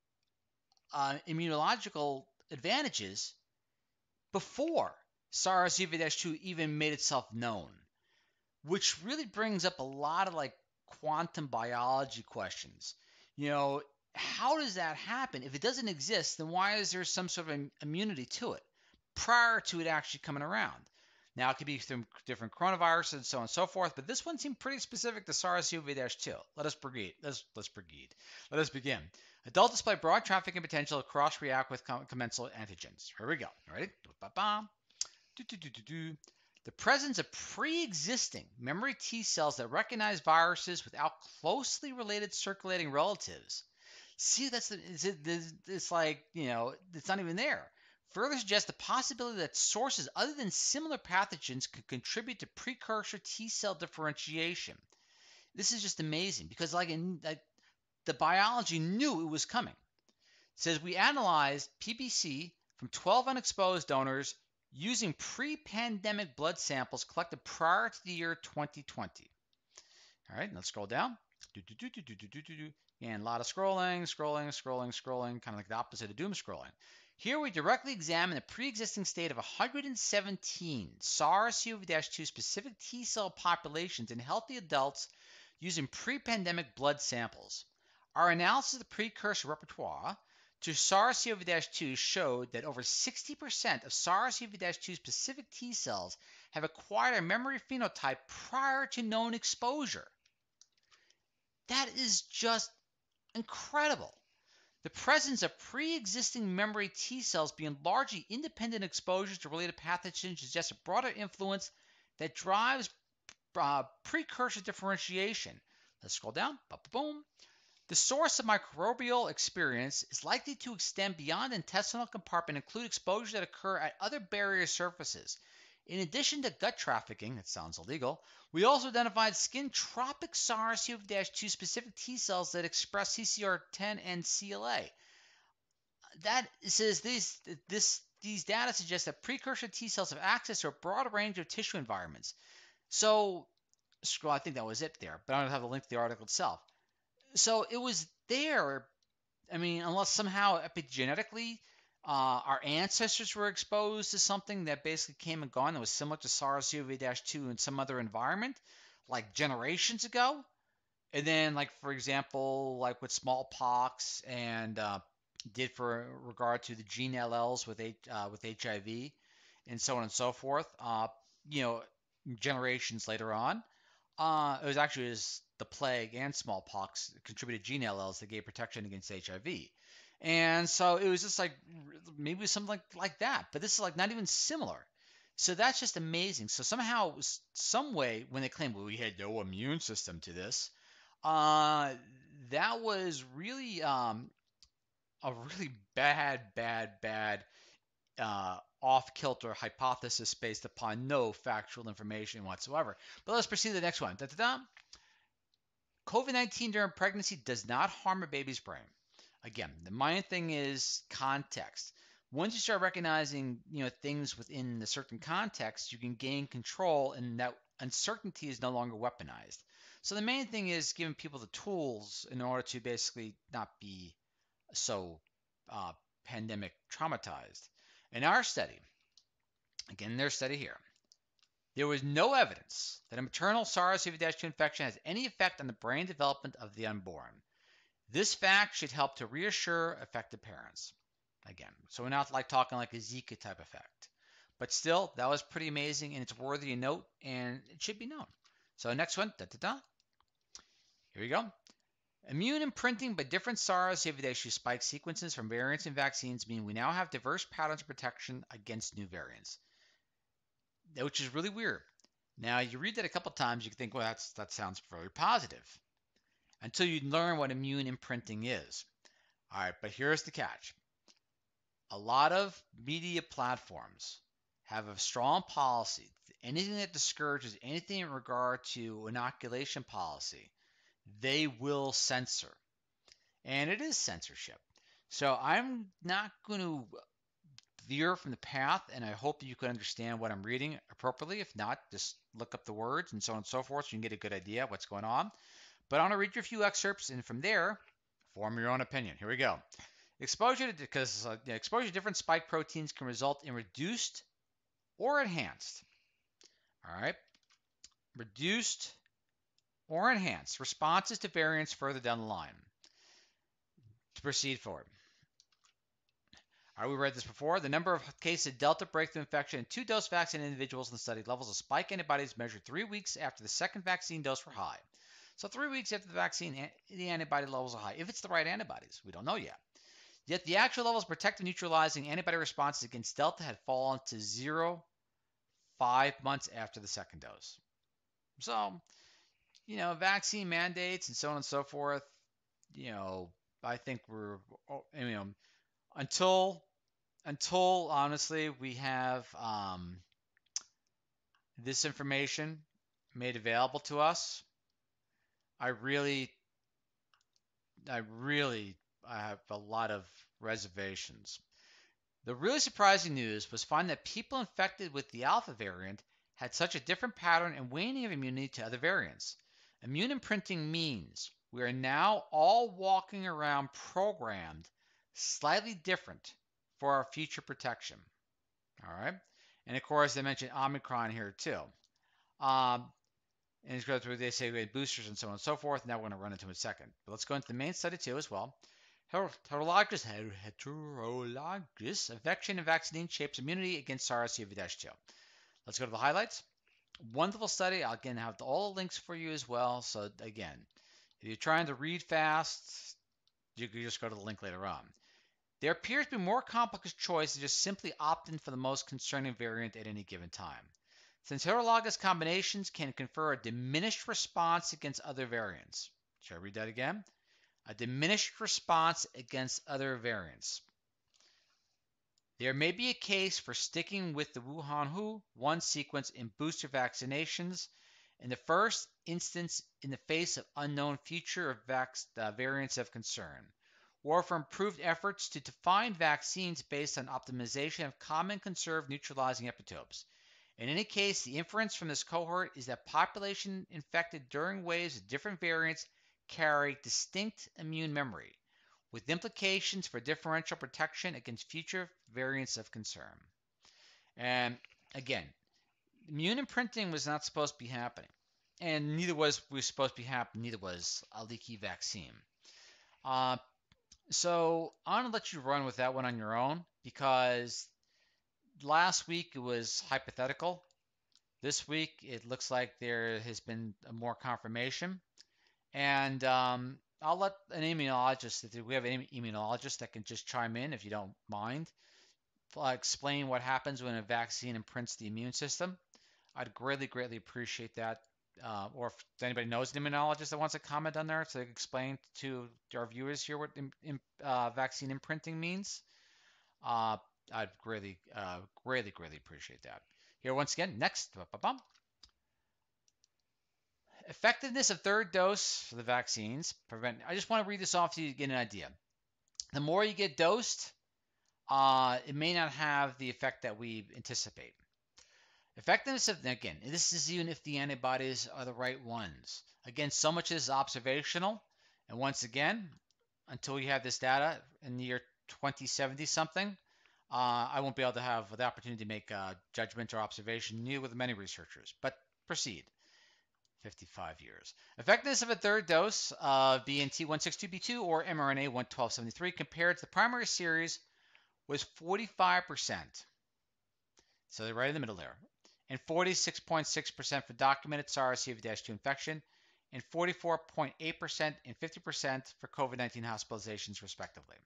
Speaker 1: uh, immunological advantages before SARS-C o V two even made itself known, which really brings up a lot of like quantum biology questions. You know, how does that happen? If it doesn't exist, then why is there some sort of immunity to it prior to it actually coming around? Now, it could be through different coronaviruses and so on and so forth, but this one seemed pretty specific to SARS-C o V two. Let us proceed. Let's, let's proceed. Let us begin. Adult display broad trafficking potential to cross-react with commensal antigens. Here we go. Ready? Ba-ba-ba. Do-do-do-do-do. The presence of pre-existing memory T cells that recognize viruses without closely related circulating relatives. See, that's the, it's, it's like, you know, it's not even there. Further suggests the possibility that sources other than similar pathogens could contribute to precursor T cell differentiation. This is just amazing because, like, in, like the biology knew it was coming. It says we analyzed P B C from twelve unexposed donors using pre-pandemic blood samples collected prior to the year twenty twenty. All right, let's scroll down. Do, do, do, do, do, do, do, do. And a lot of scrolling, scrolling, scrolling, scrolling, kind of like the opposite of doom scrolling. Here we directly examine the pre-existing state of one hundred seventeen SARS-C o V two specific T cell populations in healthy adults using pre-pandemic blood samples. Our analysis of the precursor repertoire to SARS-C o V two showed that over sixty percent of SARS-C o V two specific T cells have acquired a memory phenotype prior to known exposure. That is just incredible. The presence of pre-existing memory T cells being largely independent exposures to related pathogens suggests a broader influence that drives uh, precursor differentiation. Let's scroll down. Boom. The source of microbial experience is likely to extend beyond the intestinal compartment and include exposures that occur at other barrier surfaces. In addition to gut trafficking, that sounds illegal, we also identified skin-tropic SARS-C o V two specific T cells that express C C R ten and C L A. That says these, this, these data suggest that precursor T cells have access to a broad range of tissue environments. So, I think that was it there, but I don't have the link to the article itself. So it was there I mean, unless somehow epigenetically uh, our ancestors were exposed to something that basically came and gone that was similar to SARS-C o V two in some other environment, like generations ago. And then, like for example, like with smallpox and uh, did for regard to the gene L Ls with H, uh, with H I V and so on and so forth. Uh, you know, generations later on, uh, it was actually just the plague and smallpox contributed gene L Ls that gave protection against H I V. And so it was just like maybe something like, like that, but this is like not even similar. So that's just amazing. So somehow, some way, when they claim, well, we had no immune system to this, uh, that was really um, a really bad, bad, bad uh, off-kilter hypothesis based upon no factual information whatsoever. But let's proceed to the next one. Da-da-da. COVID nineteen during pregnancy does not harm a baby's brain. Again, the main thing is context. Once you start recognizing, you know, things within a certain context, you can gain control, and that uncertainty is no longer weaponized. So the main thing is giving people the tools in order to basically not be so uh, pandemic traumatized. In our study, again, their study here, there was no evidence that a maternal SARS-C o V two infection has any effect on the brain development of the unborn. This fact should help to reassure affected parents. Again, so we're not like talking like a Zika type effect. But still, that was pretty amazing, and it's worthy of note, and it should be known. So next one, da da da. Here we go. Immune imprinting by different SARS-C o V two spike sequences from variants in vaccines mean we now have diverse patterns of protection against new variants, which is really weird. Now, you read that a couple times, you can think, well, that's, that sounds very positive, until you learn what immune imprinting is. All right, but here's the catch. A lot of media platforms have a strong policy. Anything that discourages anything in regard to inoculation policy, they will censor. And it is censorship. So I'm not going to veer from the path, and I hope that you can understand what I'm reading appropriately. If not, just look up the words and so on and so forth so you can get a good idea of what's going on. But I want to read you a few excerpts, and from there, form your own opinion. Here we go. Exposure to, because uh, exposure to different spike proteins can result in reduced or enhanced. All right. Reduced or enhanced responses to variants further down the line. To proceed forward. All right, we read this before. The number of cases of Delta breakthrough infection in two-dose vaccine individuals in the study, levels of spike antibodies measured three weeks after the second vaccine dose were high. So three weeks after the vaccine, the antibody levels are high. If it's the right antibodies, we don't know yet. Yet the actual levels of protective neutralizing antibody responses against Delta had fallen to zero five months after the second dose. So, you know, vaccine mandates and so on and so forth, you know, I think we're, you know, until, until honestly we have um, this information made available to us, I really, I really I have a lot of reservations. The really surprising news was finding that people infected with the alpha variant had such a different pattern and waning of immunity to other variants. Immune imprinting means we are now all walking around programmed slightly different for our future protection. All right. And of course, they mentioned Omicron here too. Um, and it's where they say we had boosters and so on and so forth. And that we're going to run into in a second. But let's go into the main study too as well. Heterologous, heterologous infection and vaccine shapes immunity against SARS-C o V two. Let's go to the highlights. Wonderful study. I'll again have all the links for you as well. So again, if you're trying to read fast, you can just go to the link later on. There appears to be more complex choice than just simply opting for the most concerning variant at any given time. Since heterologous combinations can confer a diminished response against other variants. Shall I read that again? A diminished response against other variants. There may be a case for sticking with the Wuhan Hu one sequence in booster vaccinations in the first instance in the face of unknown future vac- uh, variants of concern, or for improved efforts to define vaccines based on optimization of common conserved neutralizing epitopes. In any case, the inference from this cohort is that population infected during waves of different variants carry distinct immune memory, with implications for differential protection against future variants of concern. And again, immune imprinting was not supposed to be happening. And neither was we supposed to be happening, neither was a leaky vaccine. Uh, so I'm going to let you run with that one on your own, because last week it was hypothetical. This week it looks like there has been more confirmation. And um, I'll let an immunologist, if we have an immunologist that can just chime in if you don't mind, uh, explain what happens when a vaccine imprints the immune system. I'd greatly, greatly appreciate that. Uh, or if anybody knows an immunologist that wants to comment on there, so they can explain to our viewers here what in, in, uh, vaccine imprinting means, uh, I'd greatly, uh, greatly, greatly appreciate that. Here, once again, next. Ba-ba-bum. Effectiveness of third dose for the vaccines. Prevent. I just want to read this off to you to get an idea. The more you get dosed, uh, it may not have the effect that we anticipate. Effectiveness of, again, this is even if the antibodies are the right ones. Again, so much is observational. And once again, until we have this data in the year twenty seventy something, uh, I won't be able to have the opportunity to make a judgment or observation, neither with many researchers. But proceed. fifty-five years. Effectiveness of a third dose of B N T one sixty-two B two or mRNA one twelve seventy-three compared to the primary series was forty-five percent. So they're right in the middle there. And forty-six point six percent for documented SARS-C o V two infection, and forty-four point eight percent and fifty percent for COVID nineteen hospitalizations, respectively.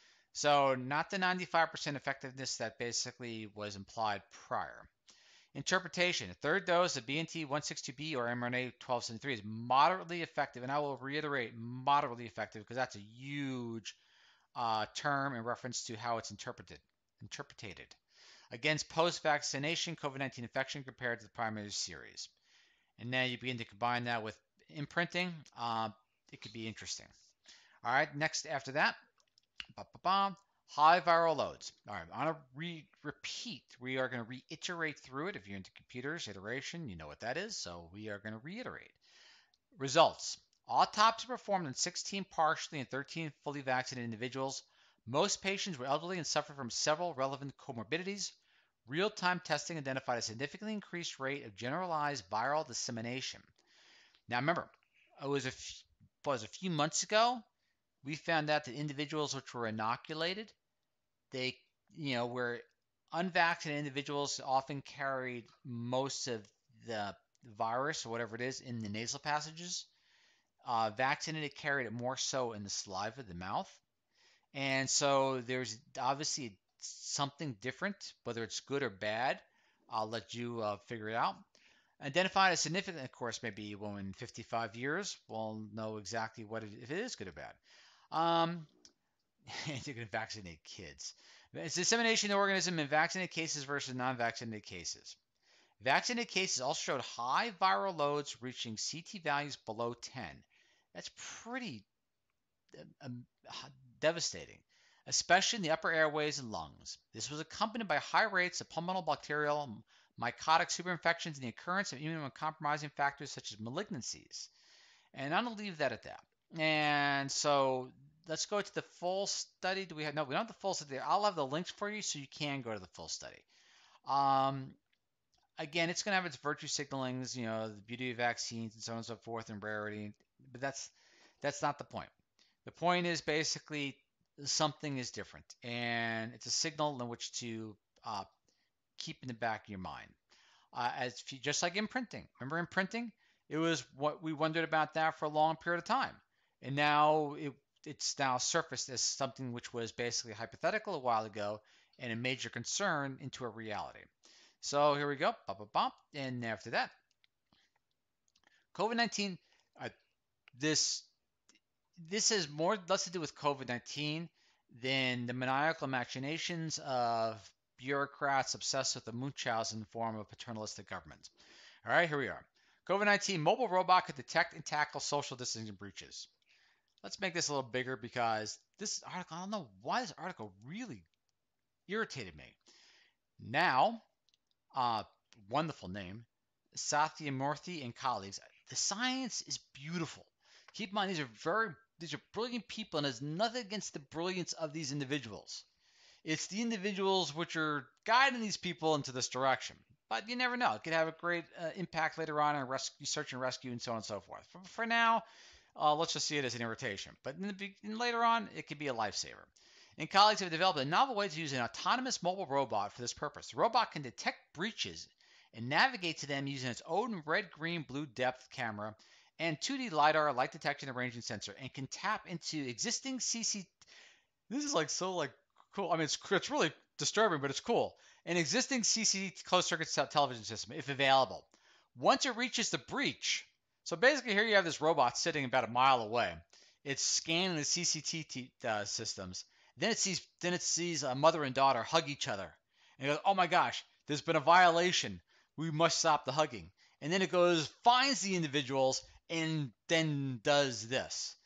Speaker 1: So not the ninety-five percent effectiveness that basically was implied prior. Interpretation. A third dose of B N T one sixty-two B or mRNA twelve seventy-three is moderately effective, and I will reiterate moderately effective because that's a huge uh, term in reference to how it's interpreted. Interpreted. Against post-vaccination COVID nineteen infection compared to the primary series. And now you begin to combine that with imprinting. Uh, it could be interesting. All right, next after that, ba-ba-ba, high viral loads. All right, I'm going to re- repeat. We are going to reiterate through it. If you're into computers, iteration, you know what that is. So we are going to reiterate. Results. Autopsy performed on sixteen partially and thirteen fully vaccinated individuals. Most patients were elderly and suffered from several relevant comorbidities. Real-time testing identified a significantly increased rate of generalized viral dissemination. Now remember, it was a few, was a few months ago, we found out that individuals which were inoculated, they, you know, were unvaccinated individuals often carried most of the virus or whatever it is in the nasal passages. Uh, vaccinated carried it more so in the saliva, the mouth. And so there's obviously something different, whether it's good or bad. I'll let you uh, figure it out. Identified as significant, of course, maybe a woman fifty-five years. We'll know exactly what it, if it is good or bad. Um, you're going to vaccinate kids. It's dissemination of the organism in vaccinated cases versus non-vaccinated cases. Vaccinated cases also showed high viral loads reaching C T values below ten. That's pretty um, devastating, especially in the upper airways and lungs. This was accompanied by high rates of pulmonal bacterial mycotic superinfections and the occurrence of immunocompromising factors such as malignancies. And I'm going to leave that at that. And so let's go to the full study. Do we have? No, we don't have the full study. I'll have the links for you so you can go to the full study. Um, again, it's going to have its virtue signalings, you know, the beauty of vaccines and so on and so forth, and rarity. But that's that's not the point. The point is basically something is different, and it's a signal in which to uh, keep in the back of your mind. Uh, as just like imprinting. Remember imprinting? It was what we wondered about that for a long period of time, and now it, it's now surfaced as something which was basically hypothetical a while ago and a major concern into a reality. So here we go, bop, bop, bop. And after that, COVID nineteen. Uh, this this has more less to do with COVID nineteen than the maniacal machinations of bureaucrats obsessed with the Munchausen form of paternalistic government. All right, here we are. COVID nineteen mobile robot could detect and tackle social distancing breaches. Let's make this a little bigger because this article, I don't know why this article really irritated me. Now, uh, wonderful name, Satyamurthy and colleagues. The science is beautiful. Keep in mind, these are very these are brilliant people, and there's nothing against the brilliance of these individuals. It's the individuals which are guiding these people into this direction. But you never know. It could have a great uh, impact later on in rescue, search and rescue, and so on and so forth. For, for now, uh, let's just see it as an irritation. But in the, in later on, it could be a lifesaver. And colleagues have developed a novel way to use an autonomous mobile robot for this purpose. The robot can detect breaches and navigate to them using its own red, green, blue depth camera and two D LiDAR light detection and ranging sensor, and can tap into existing C C. This is like so like cool. I mean, it's it's really disturbing, but it's cool. An existing C C T closed circuit television system, if available. Once it reaches the breach, so basically here you have this robot sitting about a mile away. It's scanning the C C T V uh, systems. Then it sees then it sees a mother and daughter hug each other, and it goes, "Oh my gosh, there's been a violation. We must stop the hugging." And then it goes, finds the individuals, and then does this.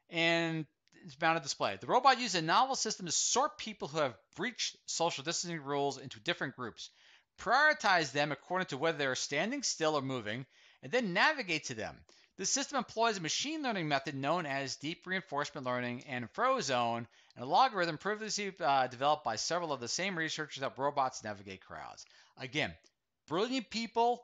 Speaker 1: And it's mounted display. The robot uses a novel system to sort people who have breached social distancing rules into different groups, prioritize them according to whether they are standing still or moving, and then navigate to them. The system employs a machine learning method known as deep reinforcement learning and Frozone, and a logarithm previously uh, developed by several of the same researchers that robots navigate crowds. Again, brilliant people,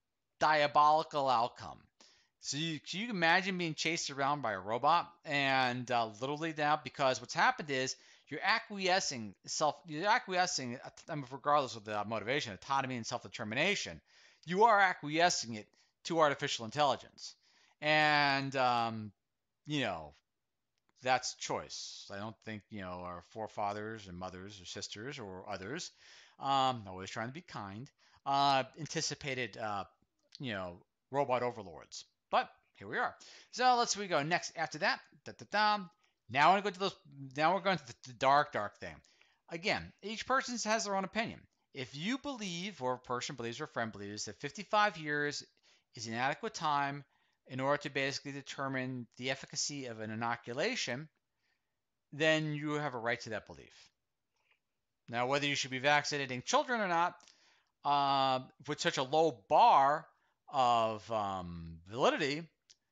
Speaker 1: diabolical outcome. So you, can you imagine being chased around by a robot? And uh, literally now, because what's happened is you're acquiescing self, you're acquiescing, I mean, regardless of the motivation, autonomy and self-determination, you are acquiescing it to artificial intelligence. And, um, you know, that's choice. I don't think, you know, our forefathers and mothers or sisters or others, um, always trying to be kind, uh, anticipated, uh, you know, robot overlords. But here we are. So let's we go next. After that, da, da, da. Now I go to those. Now we're going to the, the dark, dark thing. Again, each person has their own opinion. If you believe, or a person believes, or a friend believes, that fifty-five years is an adequate time in order to basically determine the efficacy of an inoculation, then you have a right to that belief. Now, whether you should be vaccinating children or not, uh, with such a low bar of um, validity,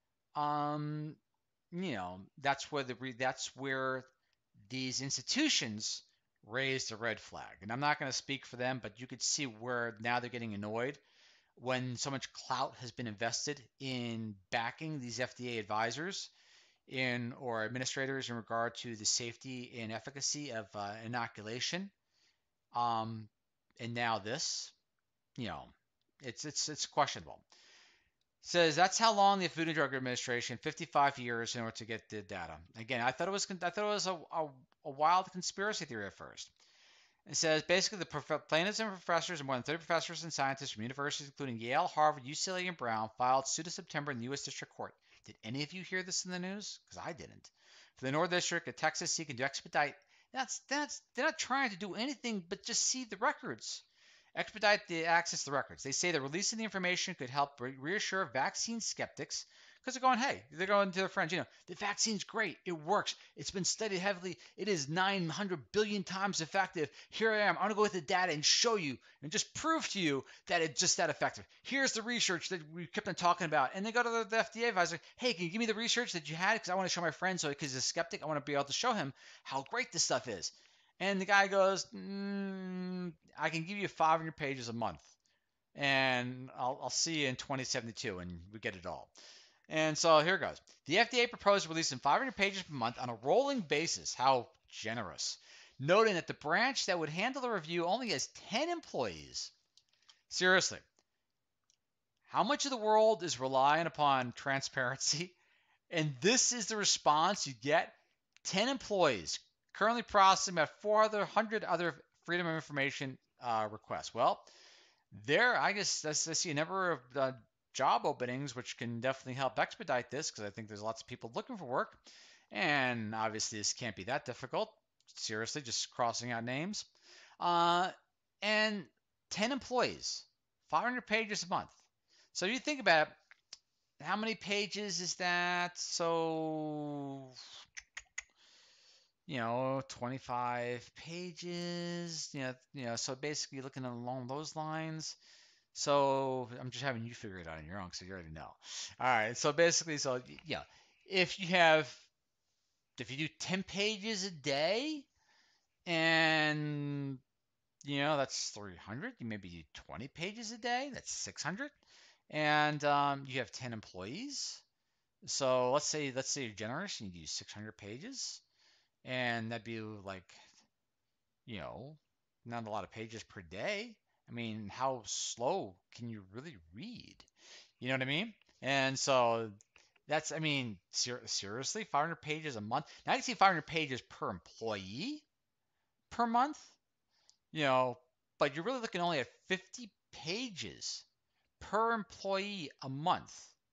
Speaker 1: um, you know, that's where the that's where these institutions raise the red flag. And I'm not going to speak for them, but you could see where now they're getting annoyed when so much clout has been invested in backing these F D A advisors in or administrators in regard to the safety and efficacy of uh, inoculation. Um, and now this, you know, it's it's it's questionable. Says that's how long the Food and Drug Administration, fifty-five years in order to get the data. Again, I thought it was I thought it was a, a, a wild conspiracy theory at first. It says basically the prof- plaintiffs and professors and more than thirty professors and scientists from universities including Yale, Harvard, U C L A, and Brown filed suit in September in the U S District Court. Did any of you hear this in the news? Because I didn't. For the North District of Texas seeking to expedite. That's that's they're not trying to do anything but just see the records. Expedite the access to the records. They say that releasing the information could help reassure vaccine skeptics because they're going, hey, they're going to their friends, you know, the vaccine's great. It works. It's been studied heavily. It is nine hundred billion times effective. Here I am. I'm going to go with the data and show you and just prove to you that it's just that effective. Here's the research that we kept on talking about. And they go to the, the F D A advisor, hey, can you give me the research that you had? Because I want to show my friend, so because he's a skeptic, I want to be able to show him how great this stuff is. And the guy goes, mm, I can give you five hundred pages a month, and I'll, I'll see you in twenty seventy-two, and we get it all. And so here it goes. The F D A proposed releasing five hundred pages per month on a rolling basis. How generous. Noting that the branch that would handle the review only has ten employees. Seriously, how much of the world is relying upon transparency? And this is the response you get? ten employees. Currently processing about four hundred other Freedom of Information uh, requests. Well, there, I guess I see a number of uh, job openings, which can definitely help expedite this, because I think there's lots of people looking for work. And obviously, this can't be that difficult. Seriously, just crossing out names. Uh, and ten employees, five hundred pages a month. So you think about it, how many pages is that? So, you know, twenty-five pages, you know, you know, so basically looking along those lines. So I'm just having you figure it out on your own, so you already know. All right, so basically, so yeah, if you have if you do ten pages a day, and you know that's three hundred, you maybe do twenty pages a day, that's six hundred, and um, you have ten employees. So let's say let's say you're generous and you do six hundred pages, and that'd be like, you know, not a lot of pages per day. I mean, how slow can you really read? You know what I mean? And so that's, I mean, ser- seriously, five hundred pages a month. Now you see five hundred pages per employee per month, you know, but you're really looking only at fifty pages per employee a month.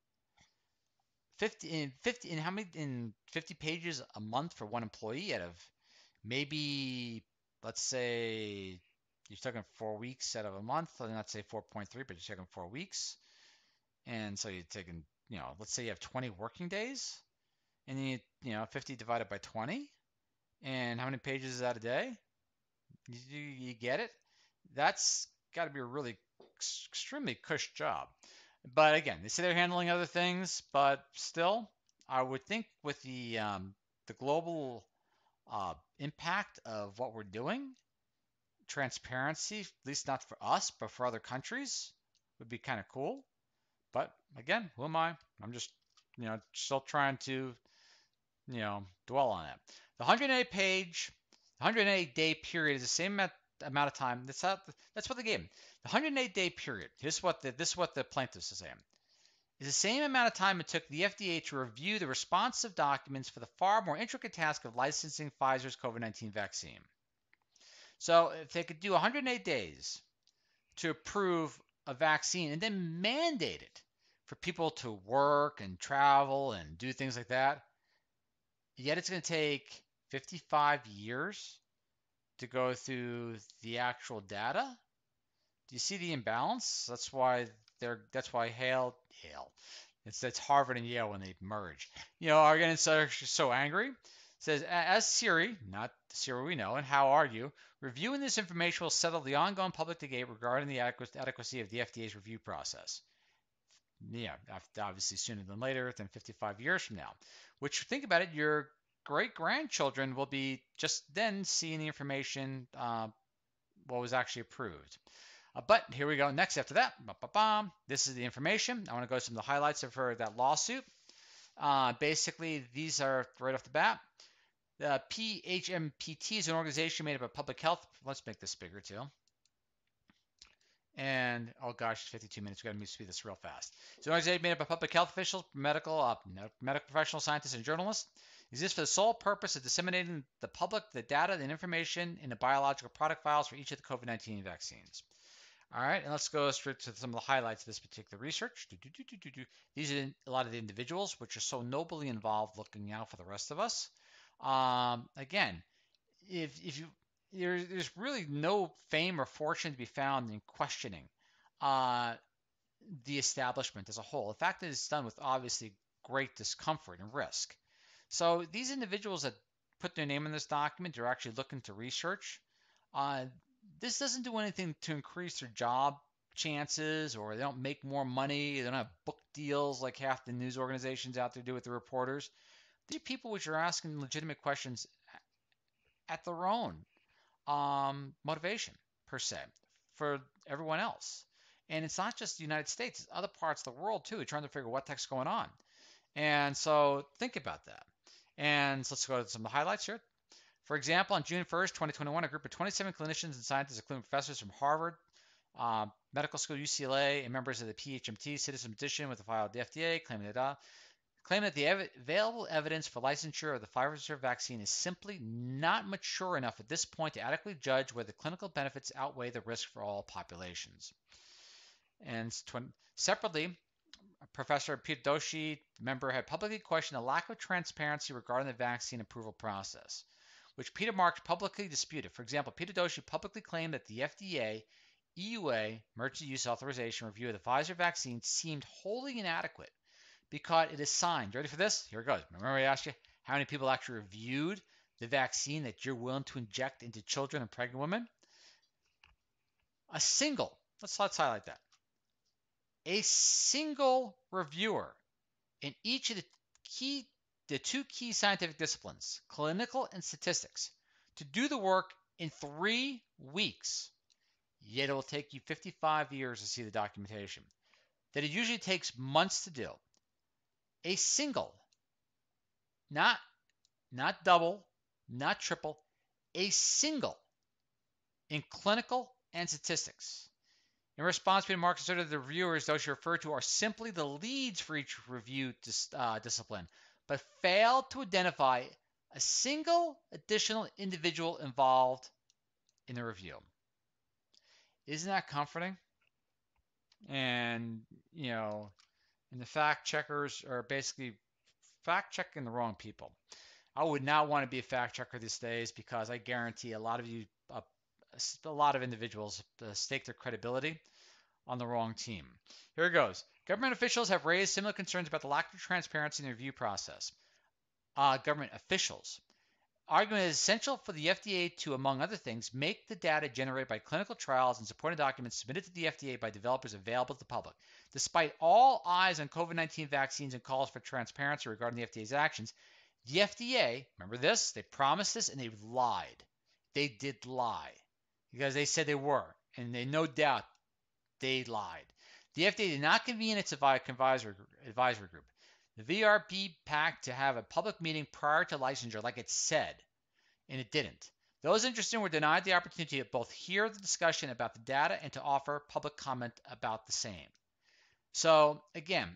Speaker 1: fifty in fifty in how many in fifty pages a month for one employee out of maybe, let's say you're talking four weeks out of a month. Let's not say four point three, but you're talking four weeks. And so you're taking, you know, let's say you have twenty working days, and then you, you know, fifty divided by twenty. And how many pages is that a day? You, you get it? That's got to be a really extremely cush job. But again, they say they're handling other things, but still, I would think with the um, the global uh, impact of what we're doing, transparency, at least not for us, but for other countries, would be kind of cool. But again, who am I? I'm just, you know, still trying to, you know, dwell on it. The one hundred eight page, one hundred eight day period is the same amount of time. That's how, that's what they gave. The one hundred eight day period. Here's what the, this is what the plaintiffs are saying. Is the same amount of time it took the F D A to review the responsive documents for the far more intricate task of licensing Pfizer's COVID nineteen vaccine. So if they could do one hundred eight days to approve a vaccine and then mandate it for people to work and travel and do things like that, yet it's going to take fifty-five years to go through the actual data. Do you see the imbalance? That's why they're. That's why Yale, Yale. It's that's Harvard and Yale when they merge. You know, are getting so so angry. It says, as Siri, not the Siri we know, and how are you? Reviewing this information will settle the ongoing public debate regarding the adequacy of the F D A's review process. Yeah, obviously sooner than later, than fifty-five years from now. Which, think about it, your great-grandchildren will be just then seeing the information, uh, what was actually approved. Uh, but here we go. Next, after that, ba-ba-bam, this is the information. I want to go to some of the highlights of her that lawsuit. Uh, basically, these are right off the bat. The P H M P T is an organization made up of public health. Let's make this bigger too. And oh gosh, fifty-two minutes. We got to speed this real fast. It's an organization made up of public health officials, medical, uh, medical professionals, scientists, and journalists. It exists for the sole purpose of disseminating the public the data and information in the biological product files for each of the COVID nineteen vaccines. All right, and let's go straight to some of the highlights of this particular research. Do, do, do, do, do, do. These are a lot of the individuals which are so nobly involved looking out for the rest of us. Um, again, if, if you there, there's really no fame or fortune to be found in questioning uh, the establishment as a whole. The fact that it's done with obviously great discomfort and risk. So these individuals that put their name in this document are actually looking to research. Uh, this doesn't do anything to increase their job chances, or they don't make more money. They don't have book deals like half the news organizations out there do with the reporters. These are people which are asking legitimate questions at their own um, motivation, per se, for everyone else. And it's not just the United States, it's other parts of the world too, trying to figure what the heck's going on. And so think about that. And so let's go to some of the highlights here. For example, on June first, twenty twenty-one, a group of twenty-seven clinicians and scientists, including professors from Harvard, uh, Medical School, U C L A, and members of the P H M T citizen petition with the file of the F D A, claiming that, uh, claiming that the ev- available evidence for licensure of the Pfizer vaccine is simply not mature enough at this point to adequately judge whether the clinical benefits outweigh the risk for all populations. And tw- separately, Professor Peter Doshi, member, had publicly questioned the lack of transparency regarding the vaccine approval process, which Peter Marks publicly disputed. For example, Peter Doshi publicly claimed that the F D A, E U A, emergency use authorization review of the Pfizer vaccine seemed wholly inadequate because it is signed. Ready for this? Here it goes. Remember I asked you how many people actually reviewed the vaccine that you're willing to inject into children and pregnant women? A single. Let's, let's highlight that. A single reviewer in each of the key the two key scientific disciplines, clinical and statistics, to do the work in three weeks. Yet it will take you fifty-five years to see the documentation. That it usually takes months to do. A single, not, not double, not triple, a single in clinical and statistics. In response, Peter Marks asserted the reviewers, those you refer to, are simply the leads for each review dis, uh, discipline, but failed to identify a single additional individual involved in the review. Isn't that comforting? And, you know, and the fact checkers are basically fact checking the wrong people. I would not want to be a fact checker these days because I guarantee a lot of you, uh, a lot of individuals uh, stake their credibility on the wrong team. Here it goes. Government officials have raised similar concerns about the lack of transparency in the review process. Uh, government officials. Argument is essential for the F D A to, among other things, make the data generated by clinical trials and supporting documents submitted to the F D A by developers available to the public. Despite all eyes on COVID nineteen vaccines and calls for transparency regarding the F D A's actions, the F D A, remember this, they promised this and they lied. They did lie because they said they were, and they no doubt they lied. The F D A did not convene its advisory group. The V R B packed to have a public meeting prior to licensure like it said, and it didn't. Those interested were denied the opportunity to both hear the discussion about the data and to offer public comment about the same. So, again,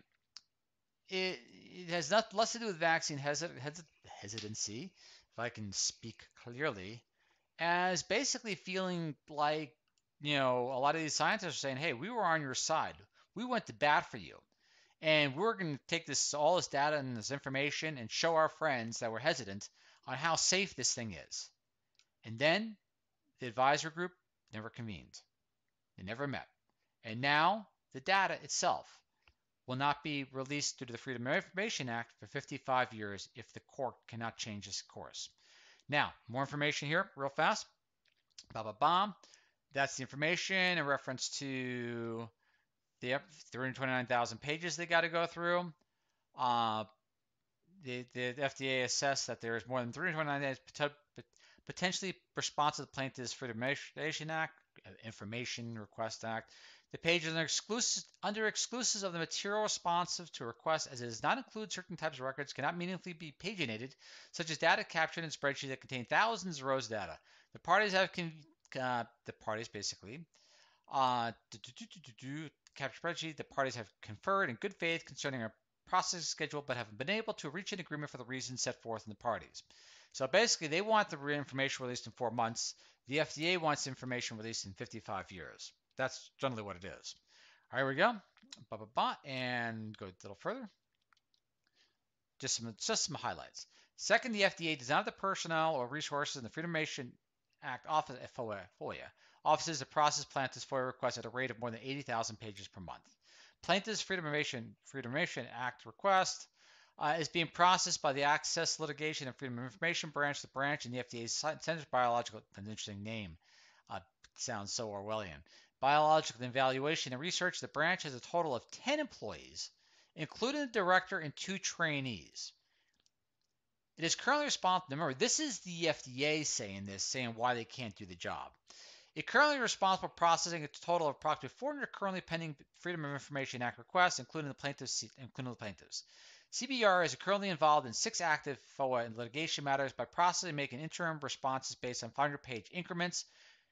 Speaker 1: it, it has not, less to do with vaccine hesit, hesit, hesitancy, if I can speak clearly, as basically feeling like, you know, a lot of these scientists are saying, hey, we were on your side. We went to bat for you. And we're going to take this all this data and this information and show our friends that were hesitant on how safe this thing is. And then the advisor group never convened. They never met. And now the data itself will not be released due to the Freedom of Information Act for fifty-five years if the court cannot change its course. Now, more information here real fast. Ba ba ba. That's the information in reference to the three hundred twenty-nine thousand pages they got to go through. Uh, the, the F D A assessed that there is more than three hundred twenty-nine days potentially responsive to the Plaintiff's Freedom of Information Act, Information Request Act. The pages are exclusive, under exclusives of the material responsive to requests, as it does not include certain types of records, cannot meaningfully be paginated, such as data captured in spreadsheets that contain thousands of rows of data. The parties have con- uh, the parties basically uh, do, do, do, do, do, capture spreadsheet. The parties have conferred in good faith concerning a process schedule, but haven't been able to reach an agreement for the reasons set forth in the parties. So basically, they want the information released in four months. The F D A wants information released in fifty-five years. That's generally what it is. All right, here we go. Ba, ba, ba, and go a little further. Just some, just some highlights. Second, the F D A does not have the personnel or resources in the Freedom of Information Act office, FOIA, FOIA offices to process plaintiffs' FOIA requests at a rate of more than eighty thousand pages per month. Plaintiffs' Freedom of Information, Freedom of Information Act request uh, is being processed by the Access Litigation and Freedom of Information branch, the branch in the F D A's Center for Biological, an interesting name, uh, sounds so Orwellian. Biological Evaluation and Research. The branch has a total of ten employees, including the director and two trainees. It is currently responsible. Remember, this is the F D A saying this, saying why they can't do the job. It currently is responsible for processing a total of approximately four hundred currently pending Freedom of Information Act requests, including the plaintiffs. Including the plaintiffs. C B R is currently involved in six active FOIA and litigation matters by processing and making interim responses based on five hundred page increments.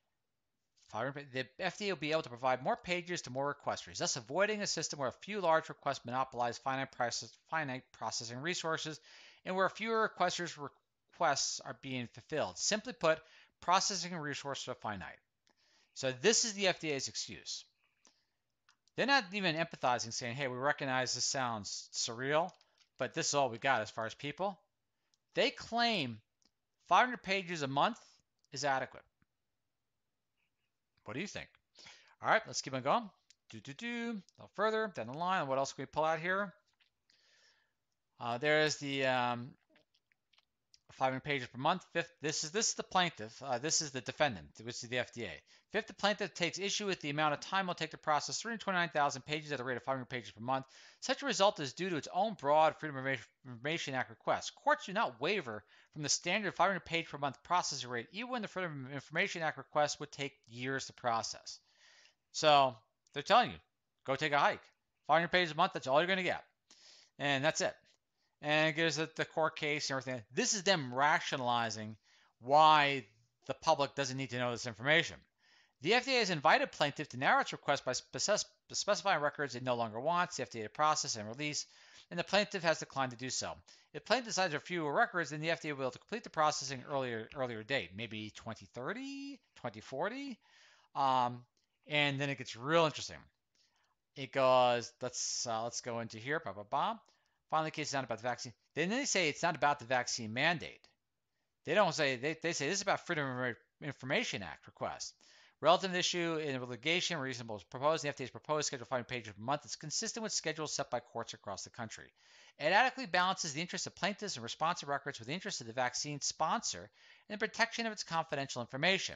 Speaker 1: The F D A will be able to provide more pages to more requesters, thus avoiding a system where a few large requests monopolize finite, process, finite processing resources and where fewer requesters' requests are being fulfilled. Simply put, processing resources are finite. So this is the F D A's excuse. They're not even empathizing, saying, hey, we recognize this sounds surreal, but this is all we got as far as people. They claim five hundred pages a month is adequate. What do you think? All right, let's keep on going. Do, do, do. A little further down the line. What else can we pull out here? Uh, there's the um, five hundred pages per month. Fifth, this is this is the plaintiff. Uh, this is the defendant, which is the F D A. Fifth, the plaintiff takes issue with the amount of time it will take to process three hundred twenty-nine thousand pages at a rate of five hundred pages per month. Such a result is due to its own broad Freedom of Information Act request. Courts do not waver from the standard five hundred page per month processing rate, even when the Freedom of Information Act request would take years to process. So they're telling you, go take a hike. five hundred pages a month, that's all you're going to get. And that's it. And it gives it the court case and everything. This is them rationalizing why the public doesn't need to know this information. The F D A has invited plaintiff to narrow its request by specifying records it no longer wants the F D A to process and release, and the plaintiff has declined to do so. If plaintiff decides there are fewer records, then the F D A will be able to complete the processing earlier earlier date, maybe twenty thirty, twenty forty, um, and then it gets real interesting. It goes, let's uh, let's go into here, blah blah blah. Finally, the case is not about the vaccine. Then they say it's not about the vaccine mandate. They don't say, they, they say this is about Freedom of Information Act request. Relative issue in litigation, reasonable is proposed. The F D A's proposed schedule of five hundred pages per month is consistent with schedules set by courts across the country. It adequately balances the interests of plaintiffs and responsive records with the interests of the vaccine sponsor and the protection of its confidential information.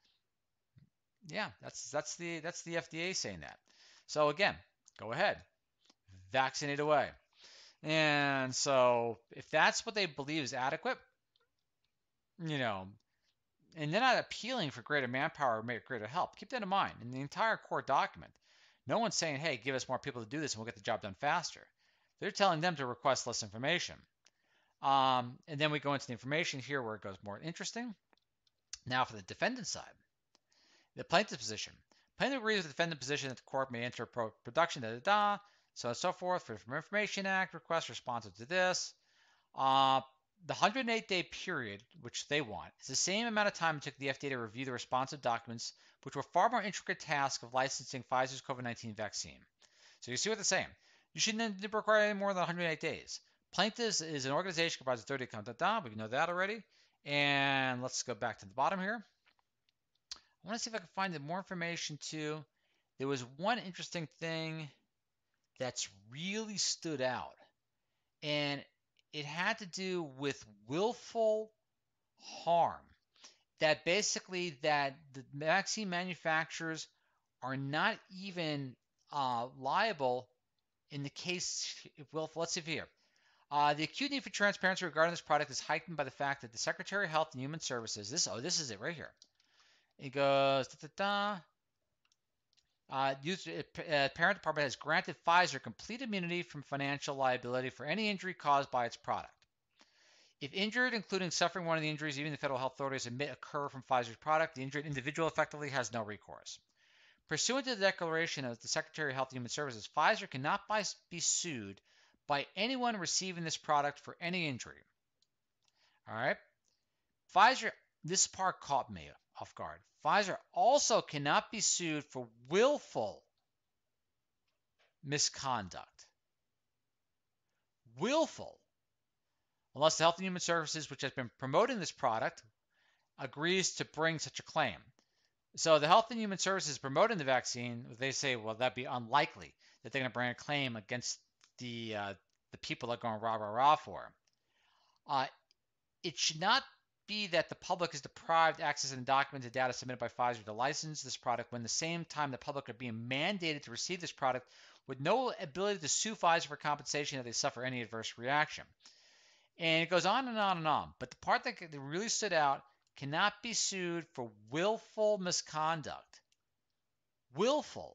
Speaker 1: Yeah, that's that's the that's the F D A saying that. So again, go ahead, vaccinate away. And so if that's what they believe is adequate, you know, and they're not appealing for greater manpower or greater help, keep that in mind. In the entire court document, no one's saying, hey, give us more people to do this and we'll get the job done faster. They're telling them to request less information. Um, and then we go into the information here where it goes more interesting. Now for the defendant's side, the plaintiff's position. Plaintiff agrees with the defendant's position that the court may enter pro- production, da da da, so on and so forth, Freedom of Information Act request responsive to this. Uh, the one hundred eight day period, which they want, is the same amount of time it took the F D A to review the responsive documents, which were far more intricate task of licensing Pfizer's COVID nineteen vaccine. So you see what they're saying. You shouldn't require any more than one hundred eight days. Plaintiffs is an organization comprised of thirty count da da, we know that already. And let's go back to the bottom here. I want to see if I can find more information too. There was one interesting thing that's really stood out, and it had to do with willful harm. That basically that the vaccine manufacturers are not even uh, liable in the case. Well, let's see here. Uh, the acute need for transparency regarding this product is heightened by the fact that the Secretary of Health and Human Services. This oh, this is it right here. It goes da da da. Uh, uh, parent department has granted Pfizer complete immunity from financial liability for any injury caused by its product. If injured, including suffering one of the injuries even the federal health authorities admit occur from Pfizer's product, the injured individual effectively has no recourse. Pursuant to the declaration of the Secretary of Health and Human Services, Pfizer cannot be sued by anyone receiving this product for any injury. All right. Pfizer, this part caught me off guard. Pfizer also cannot be sued for willful misconduct. Willful. Unless the Health and Human Services, which has been promoting this product, agrees to bring such a claim. So the Health and Human Services promoting the vaccine, they say, well, that'd be unlikely that they're going to bring a claim against the uh, the people that are going rah, rah, rah for. Uh, it should not be that the public is deprived access and documented data submitted by Pfizer to license this product when at the same time the public are being mandated to receive this product with no ability to sue Pfizer for compensation if they suffer any adverse reaction. And it goes on and on and on. But the part that really stood out, cannot be sued for willful misconduct. Willful.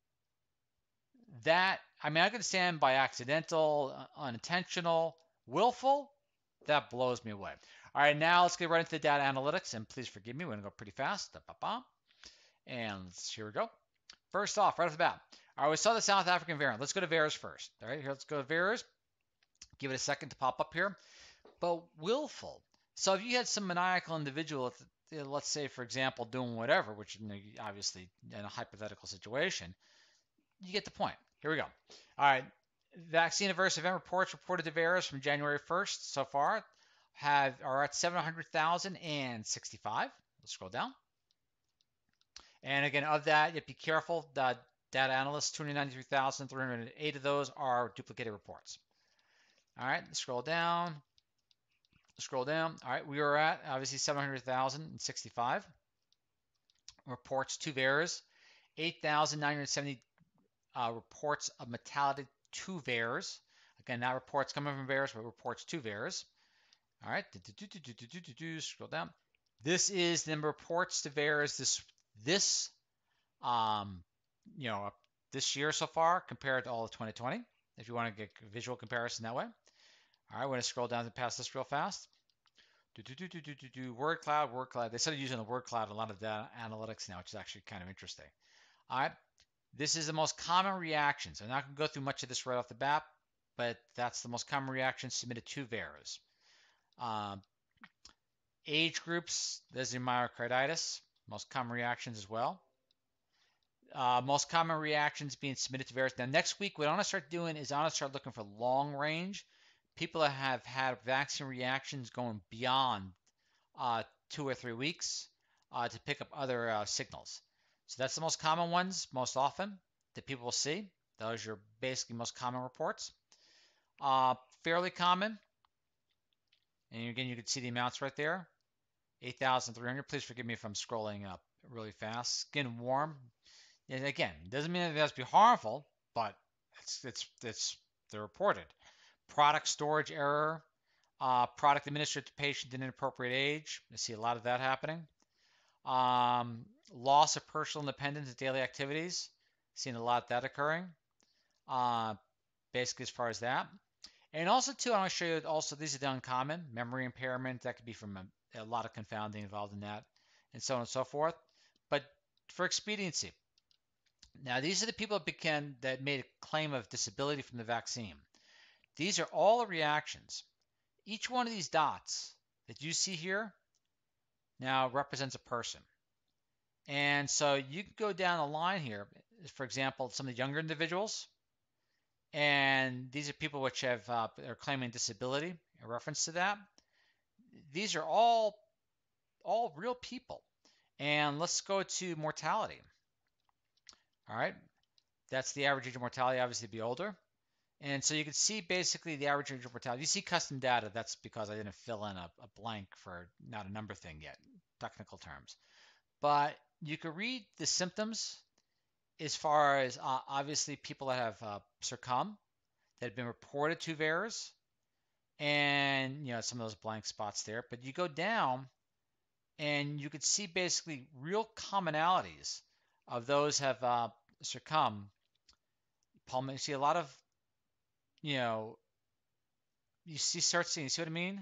Speaker 1: That, I mean, I can stand by accidental, unintentional, willful. That blows me away. All right, now let's get right into the data analytics, and please forgive me, we're going to go pretty fast. And here we go. First off, right off the bat, all right, we saw the South African variant. Let's go to VAERS first. All right, here, let's go to VAERS. Give it a second to pop up here. But willful. So if you had some maniacal individual, let's say, for example, doing whatever, which you know, obviously in a hypothetical situation, you get the point. Here we go. All right, vaccine adverse event reports reported to VAERS from January first so far. Have are at seven hundred thousand sixty-five. Let's scroll down. And again, of that, you be careful. The data analysts, two hundred ninety-three thousand three hundred eight of those are duplicated reports. All right, let's scroll down. Scroll down. All right, we are at obviously seven hundred thousand sixty-five reports to VAERS, eight thousand nine hundred seventy uh, reports of mortality to VAERS. Again, not reports coming from VAERS, but reports to VAERS. All right, do, do, do, do, do, do, do, do. Scroll down. This is the number of reports to VAERS this this um you know this year so far compared to all of twenty twenty. If you want to get a visual comparison that way. All right, we're going to scroll down and pass this real fast. Do, do, do, do, do, do, do. Word cloud, word cloud. They started using the word cloud a lot of data analytics now, which is actually kind of interesting. All right, this is the most common reactions. I'm not going to go through much of this right off the bat, but that's the most common reaction submitted to VAERS. Um, age groups, there's the myocarditis, most common reactions as well. Uh, most common reactions being submitted to VAERS. Now, next week, what I want to start doing is I want to start looking for long range. People that have had vaccine reactions going beyond uh, two or three weeks uh, to pick up other uh, signals. So that's the most common ones most often that people will see. Those are basically most common reports. Uh, fairly common. And again, you can see the amounts right there. eight thousand three hundred. Please forgive me if I'm scrolling up really fast. Skin warm. And again, doesn't mean it has to be harmful, but it's it's it's they're reported. Product storage error, uh, product administered to patient in inappropriate age. I see a lot of that happening. Um, loss of personal independence in daily activities. Seen a lot of that occurring. Uh, basically, as far as that. And also, too, I want to show you also these are the uncommon. Memory impairment, that could be from a, a lot of confounding involved in that, and so on and so forth. But for expediency, now these are the people that, began, that made a claim of disability from the vaccine. These are all the reactions. Each one of these dots that you see here now represents a person. And so you can go down the line here, for example, some of the younger individuals. And these are people which have uh, are claiming disability in reference to that. These are all all real people. And let's go to mortality. All right, that's the average age of mortality. Obviously, be older. And so you can see basically the average age of mortality. You see custom data. That's because I didn't fill in a, a blank for not a number thing yet, technical terms. But you can read the symptoms as far as uh, obviously people that have uh, succumbed, that have been reported to VAERS, and you know some of those blank spots there. But you go down, and you can see basically real commonalities of those have uh, succumbed. You see a lot of, you know, you see start seeing. You see what I mean?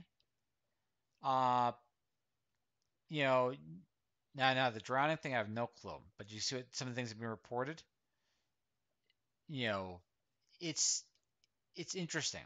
Speaker 1: Uh, you know, now now the drowning thing I have no clue, but you see what some of the things have been reported. You know, it's it's interesting.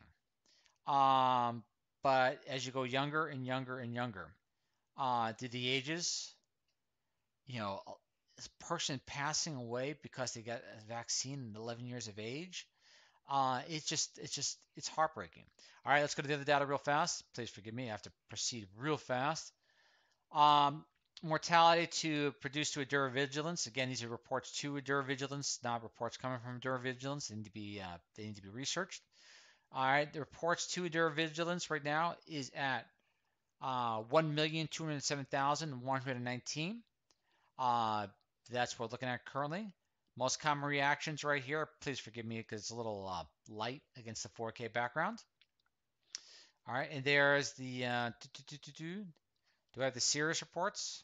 Speaker 1: Um, but as you go younger and younger and younger, uh, to the ages, you know, a person passing away because they got a vaccine at eleven years of age, uh, it's just, it's just, it's heartbreaking. All right, let's go to the other data real fast. Please forgive me, I have to proceed real fast. Um, mortality to produce to EUDRAVIGILANCE. Again, these are reports to EUDRAVIGILANCE, not reports coming from EUDRAVIGILANCE. They need to be, uh, they need to be researched. All right, the reports to EUDRAVIGILANCE right now is at uh, one million two hundred seven thousand one hundred nineteen. Uh, that's what we're looking at currently. Most common reactions right here. Please forgive me because it's a little uh, light against the four K background. All right, and there's the, uh, do, do, do, do. do I have the serious reports?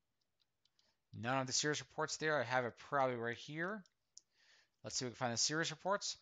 Speaker 1: None of the serious reports there. I have it probably right here. Let's see if we can find the serious reports.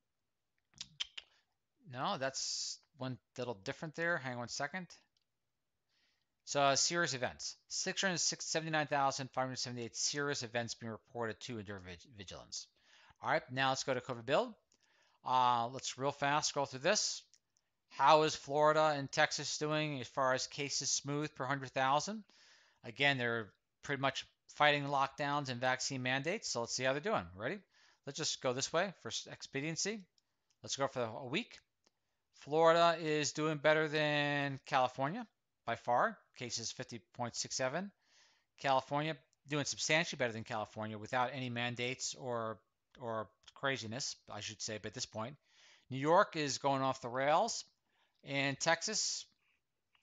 Speaker 1: No, that's one little different there. Hang on one second. So uh, serious events, six hundred seventy-nine thousand five hundred seventy-eight serious events being reported to EUDRAVIGILANCE. All right, now let's go to COVID build. Uh, let's real fast scroll through this. How is Florida and Texas doing as far as cases smooth per one hundred thousand? Again, they're pretty much fighting lockdowns and vaccine mandates. So let's see how they're doing. Ready? Let's just go this way for expediency. Let's go for a week. Florida is doing better than California by far. Cases fifty point six seven. California doing substantially better than California without any mandates or or craziness, I should say, but at this point. New York is going off the rails. And Texas,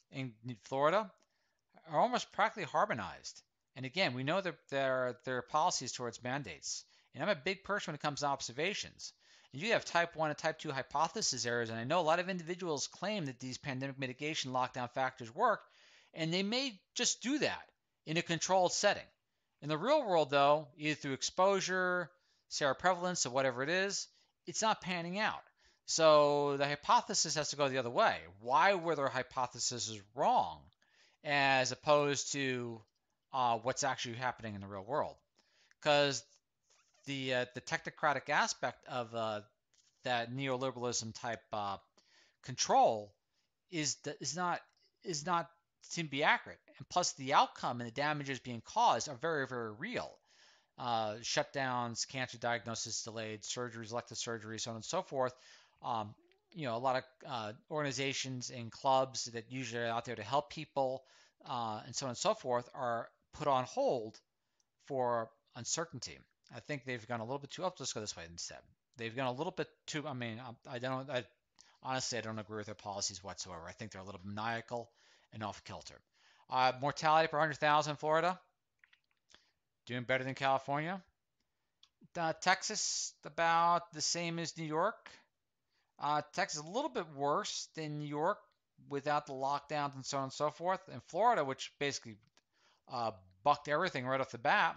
Speaker 1: in Florida are almost practically harmonized. And again, we know that there there are policies towards mandates. And I'm a big person when it comes to observations. And you have type one and type two hypothesis errors, and I know a lot of individuals claim that these pandemic mitigation lockdown factors work, and they may just do that in a controlled setting. In the real world, though, either through exposure, seroprevalence, or whatever it is, it's not panning out. So the hypothesis has to go the other way. Why were their hypotheses wrong as opposed to uh, what's actually happening in the real world? Because the uh, the technocratic aspect of uh, that neoliberalism type uh, control is is not is not seem to be accurate, and plus the outcome and the damages being caused are very very real. Uh, shutdowns, cancer diagnosis delayed, surgeries, elective surgeries, so on and so forth. Um, you know, a lot of uh, organizations and clubs that usually are out there to help people, uh, and so on and so forth, are put on hold for uncertainty. I think they've gone a little bit too. Oh, let's go this way instead. They've gone a little bit too. I mean, I, I don't. I, honestly, I don't agree with their policies whatsoever. I think they're a little maniacal and off kilter. Uh, mortality per one hundred thousand in Florida, doing better than California. Uh, Texas, about the same as New York. Uh, Texas, a little bit worse than New York without the lockdowns and so on and so forth. And Florida, which basically uh, bucked everything right off the bat,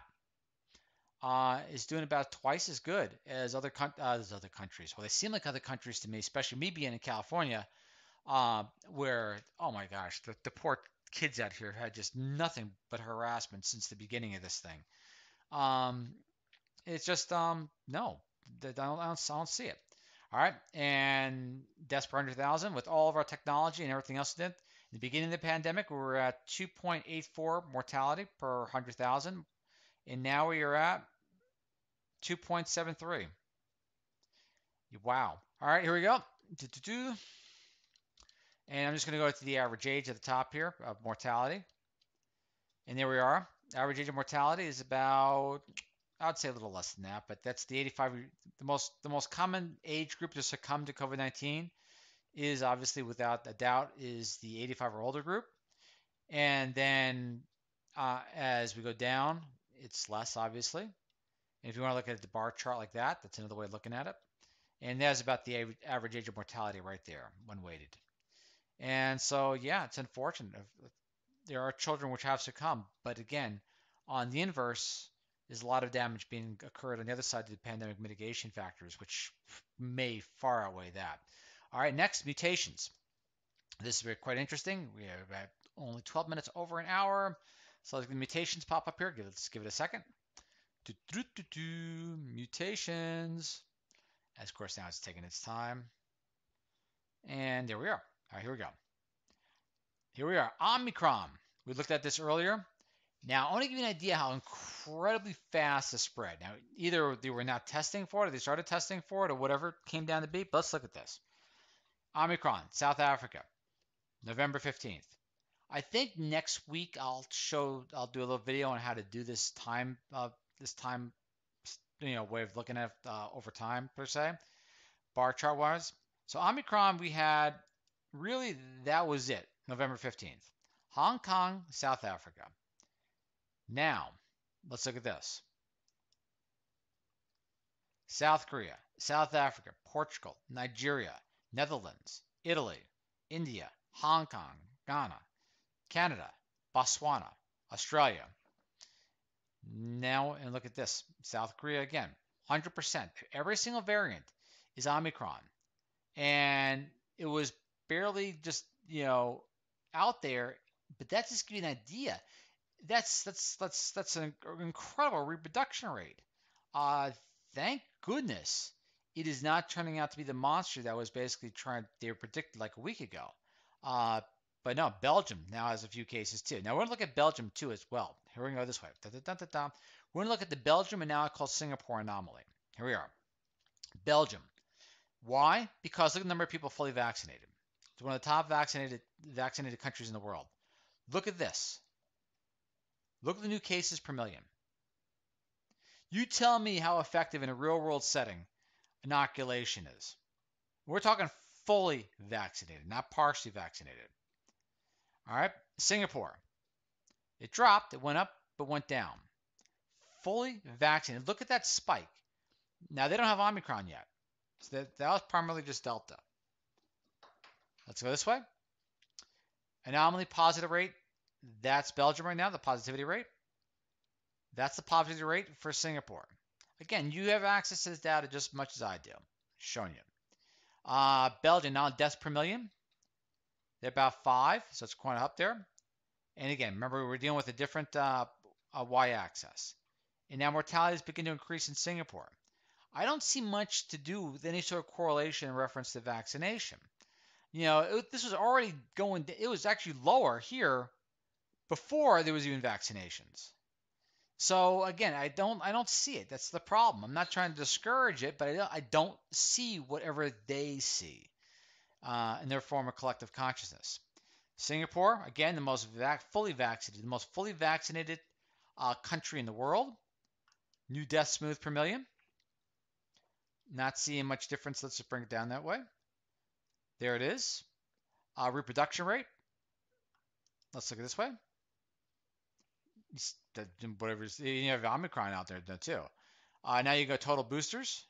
Speaker 1: uh, is doing about twice as good as other uh, as other countries. Well, they seem like other countries to me, especially me being in California, uh, where, oh my gosh, the, the poor kids out here had just nothing but harassment since the beginning of this thing. Um, it's just, um, no, I don't, I don't, I don't see it. All right, and deaths per one hundred thousand with all of our technology and everything else we did. In the beginning of the pandemic, we were at two point eight four mortality per one hundred thousand, and now we are at two point seven three. Wow. All right, here we go. Do-do-do. And I'm just going to go to the average age at the top here of mortality. And there we are. Average age of mortality is about, I would say a little less than that, but that's the eighty-five. The most the most common age group to succumb to COVID nineteen is obviously, without a doubt, is the eighty-five or older group. And then uh, as we go down, it's less, obviously. And if you want to look at the bar chart like that, that's another way of looking at it. And that's about the average age of mortality right there when weighted. And so, yeah, it's unfortunate. There are children which have succumbed, but again, on the inverse, there's a lot of damage being occurred on the other side of the pandemic mitigation factors, which may far outweigh that. All right, next, mutations. This is quite interesting. We have about only twelve minutes over an hour. So the mutations pop up here. Let's give it a second. Do, do, do, do. Mutations. As of course now it's taking its time. And there we are. All right, here we go. Here we are. Omicron. We looked at this earlier. Now, I want to give you an idea how incredibly fast this spread. Now, either they were not testing for it, or they started testing for it, or whatever it came down to be. But let's look at this. Omicron, South Africa, November fifteenth. I think next week I'll show, I'll do a little video on how to do this time, uh, this time, you know, way of looking at uh, over time per se, bar chart wise. So Omicron, we had really, that was it, November fifteenth. Hong Kong, South Africa. Now, let's look at this. South Korea, South Africa, Portugal, Nigeria, Netherlands, Italy, India, Hong Kong, Ghana, Canada, Botswana, Australia. Now, and look at this. South Korea again, one hundred percent. Every single variant is Omicron. And it was barely just, you know, out there, but that just gives you an idea. That's that's that's that's an incredible reproduction rate. Uh, thank goodness it is not turning out to be the monster that was basically trying they were predicted like a week ago. Uh, but no, Belgium now has a few cases too. Now we're gonna look at Belgium too as well. Here we go this way. Da, da, da, da, da. We're gonna look at the Belgium and now called Singapore anomaly. Here we are. Belgium. Why? Because look at the number of people fully vaccinated. It's one of the top vaccinated vaccinated countries in the world. Look at this. Look at the new cases per million. You tell me how effective in a real world setting inoculation is. We're talking fully vaccinated, not partially vaccinated. All right, Singapore. It dropped, it went up, but went down. Fully vaccinated. Look at that spike. Now, they don't have Omicron yet. So that, that was primarily just Delta. Let's go this way. Anomaly positive rate. That's Belgium right now, the positivity rate. That's the positivity rate for Singapore. Again, you have access to this data just as much as I do. Showing you. Uh, Belgium, now deaths per million. They're about five, so it's quite up there. And again, remember, we're dealing with a different uh, uh, y-axis. And now mortality is beginning to increase in Singapore. I don't see much to do with any sort of correlation in reference to vaccination. You know, it, this was already going, it was actually lower here before there was even vaccinations. So again, I don't, I don't see it. That's the problem. I'm not trying to discourage it, but I don't, I don't see whatever they see uh, in their form of collective consciousness. Singapore, again, the most vac- fully vaccinated, the most fully vaccinated uh, country in the world. New death smooth per million. Not seeing much difference. Let's just bring it down that way. There it is. Uh, reproduction rate. Let's look at this way. Whatever. You have Omicron out there too. Uh, now you go total boosters.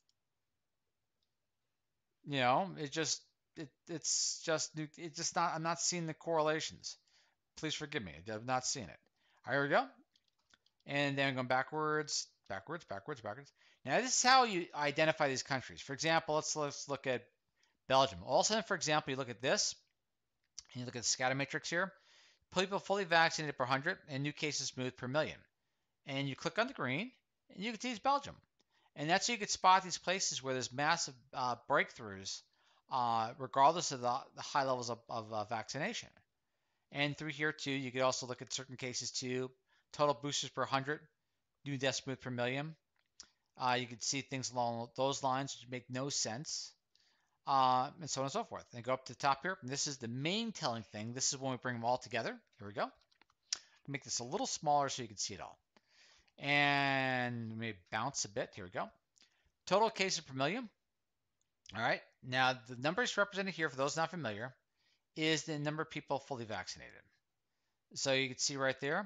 Speaker 1: You know, it just it it's just it's just not. I'm not seeing the correlations. Please forgive me. I've not seen it. All right, here we go. And then going backwards, backwards, backwards, backwards. Now this is how you identify these countries. For example, let's let's look at Belgium. All of a sudden, for example, you look at this, and you look at the scatter matrix here. People fully vaccinated per one hundred and new cases smooth per million. And you click on the green, and you can see it's Belgium. And that's how you can spot these places where there's massive uh, breakthroughs, uh, regardless of the, the high levels of, of uh, vaccination. And through here, too, you could also look at certain cases, too. Total boosters per one hundred, new death smooth per million. Uh, you can see things along those lines which make no sense. Uh, and so on and so forth. And go up to the top here. And this is the main telling thing. This is when we bring them all together. Here we go. Make this a little smaller so you can see it all. And maybe bounce a bit. Here we go. Total cases per million. All right. Now, the numbers represented here, for those not familiar, is the number of people fully vaccinated. So you can see right there.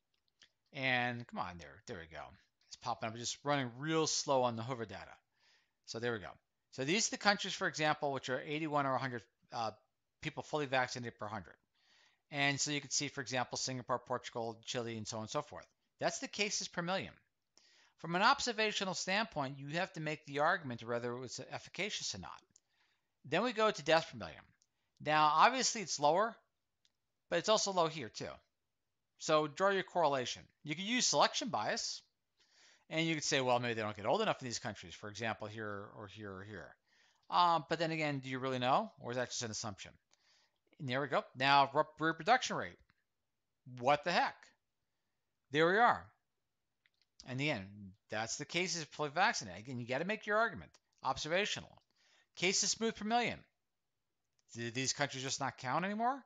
Speaker 1: And come on there. There we go. It's popping up. Just running real slow on the hover data. So there we go. So these are the countries, for example, which are eighty-one or one hundred uh, people fully vaccinated per one hundred. And so you can see, for example, Singapore, Portugal, Chile, and so on and so forth. That's the cases per million. From an observational standpoint, you have to make the argument whether it was efficacious or not. Then we go to deaths per million. Now, obviously, it's lower, but it's also low here, too. So draw your correlation. You can use selection bias. And you could say, well, maybe they don't get old enough in these countries, for example, here or here or here. Um, but then again, do you really know? Or is that just an assumption? And there we go. Now, reproduction rate. What the heck? There we are. And again, that's the cases fully vaccinated. Again, you got to make your argument. Observational. Cases smooth per million. Did these countries just not count anymore?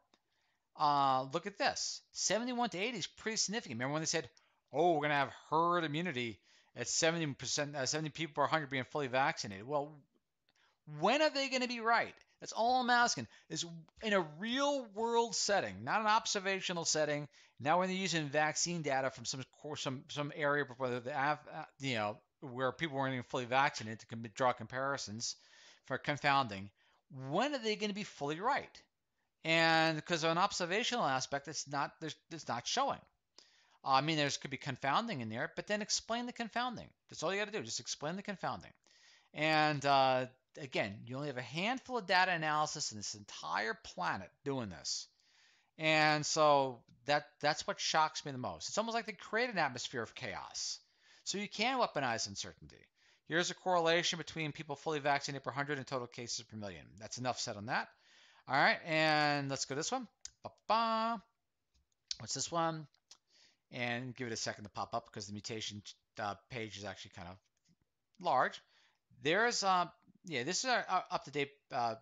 Speaker 1: Uh, look at this. seventy-one to eighty is pretty significant. Remember when they said, oh, we're going to have herd immunity at seventy percent, uh, seventy people per one hundred being fully vaccinated. Well, when are they going to be right? That's all I'm asking. Is in a real world setting, not an observational setting. Now when they're using vaccine data from some some some area where they have, you know, where people weren't even fully vaccinated to draw comparisons for confounding. When are they going to be fully right? And because of an observational aspect, it's not it's not showing. Uh, I mean, there's could be confounding in there, but then explain the confounding. That's all you got to do. Just explain the confounding. And uh, again, you only have a handful of data analysis in this entire planet doing this. And so that that's what shocks me the most. It's almost like they create an atmosphere of chaos. So you can weaponize uncertainty. Here's a correlation between people fully vaccinated per one hundred and total cases per million. That's enough said on that. All right, and let's go this one. Ba-ba. What's this one? And give it a second to pop up because the mutation uh, page is actually kind of large. There's, uh, yeah, this is our, our up-to-date, uh,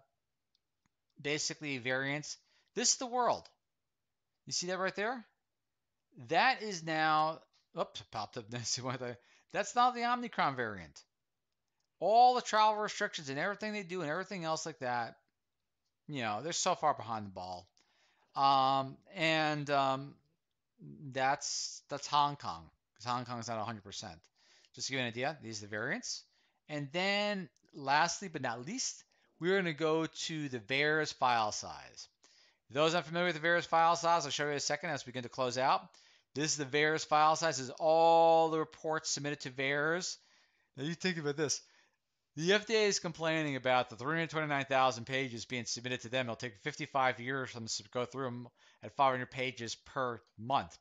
Speaker 1: basically variants. This is the world. You see that right there? That is now, oops, popped up. That's now the Omicron variant. All the travel restrictions and everything they do and everything else like that, you know, they're so far behind the ball. Um, and um, that's that's Hong Kong, because Hong Kong is not one hundred percent. Just to give you an idea, these are the variants. And then lastly but not least, we're going to go to the VAERS file size. Those unfamiliar with the VAERS file size, I'll show you in a second as we begin to close out. This is the VAERS file size. This is all the reports submitted to VAERS. Now you think about this. The F D A is complaining about the three hundred twenty-nine thousand pages being submitted to them. It'll take fifty-five years for them to go through them at five hundred pages per month.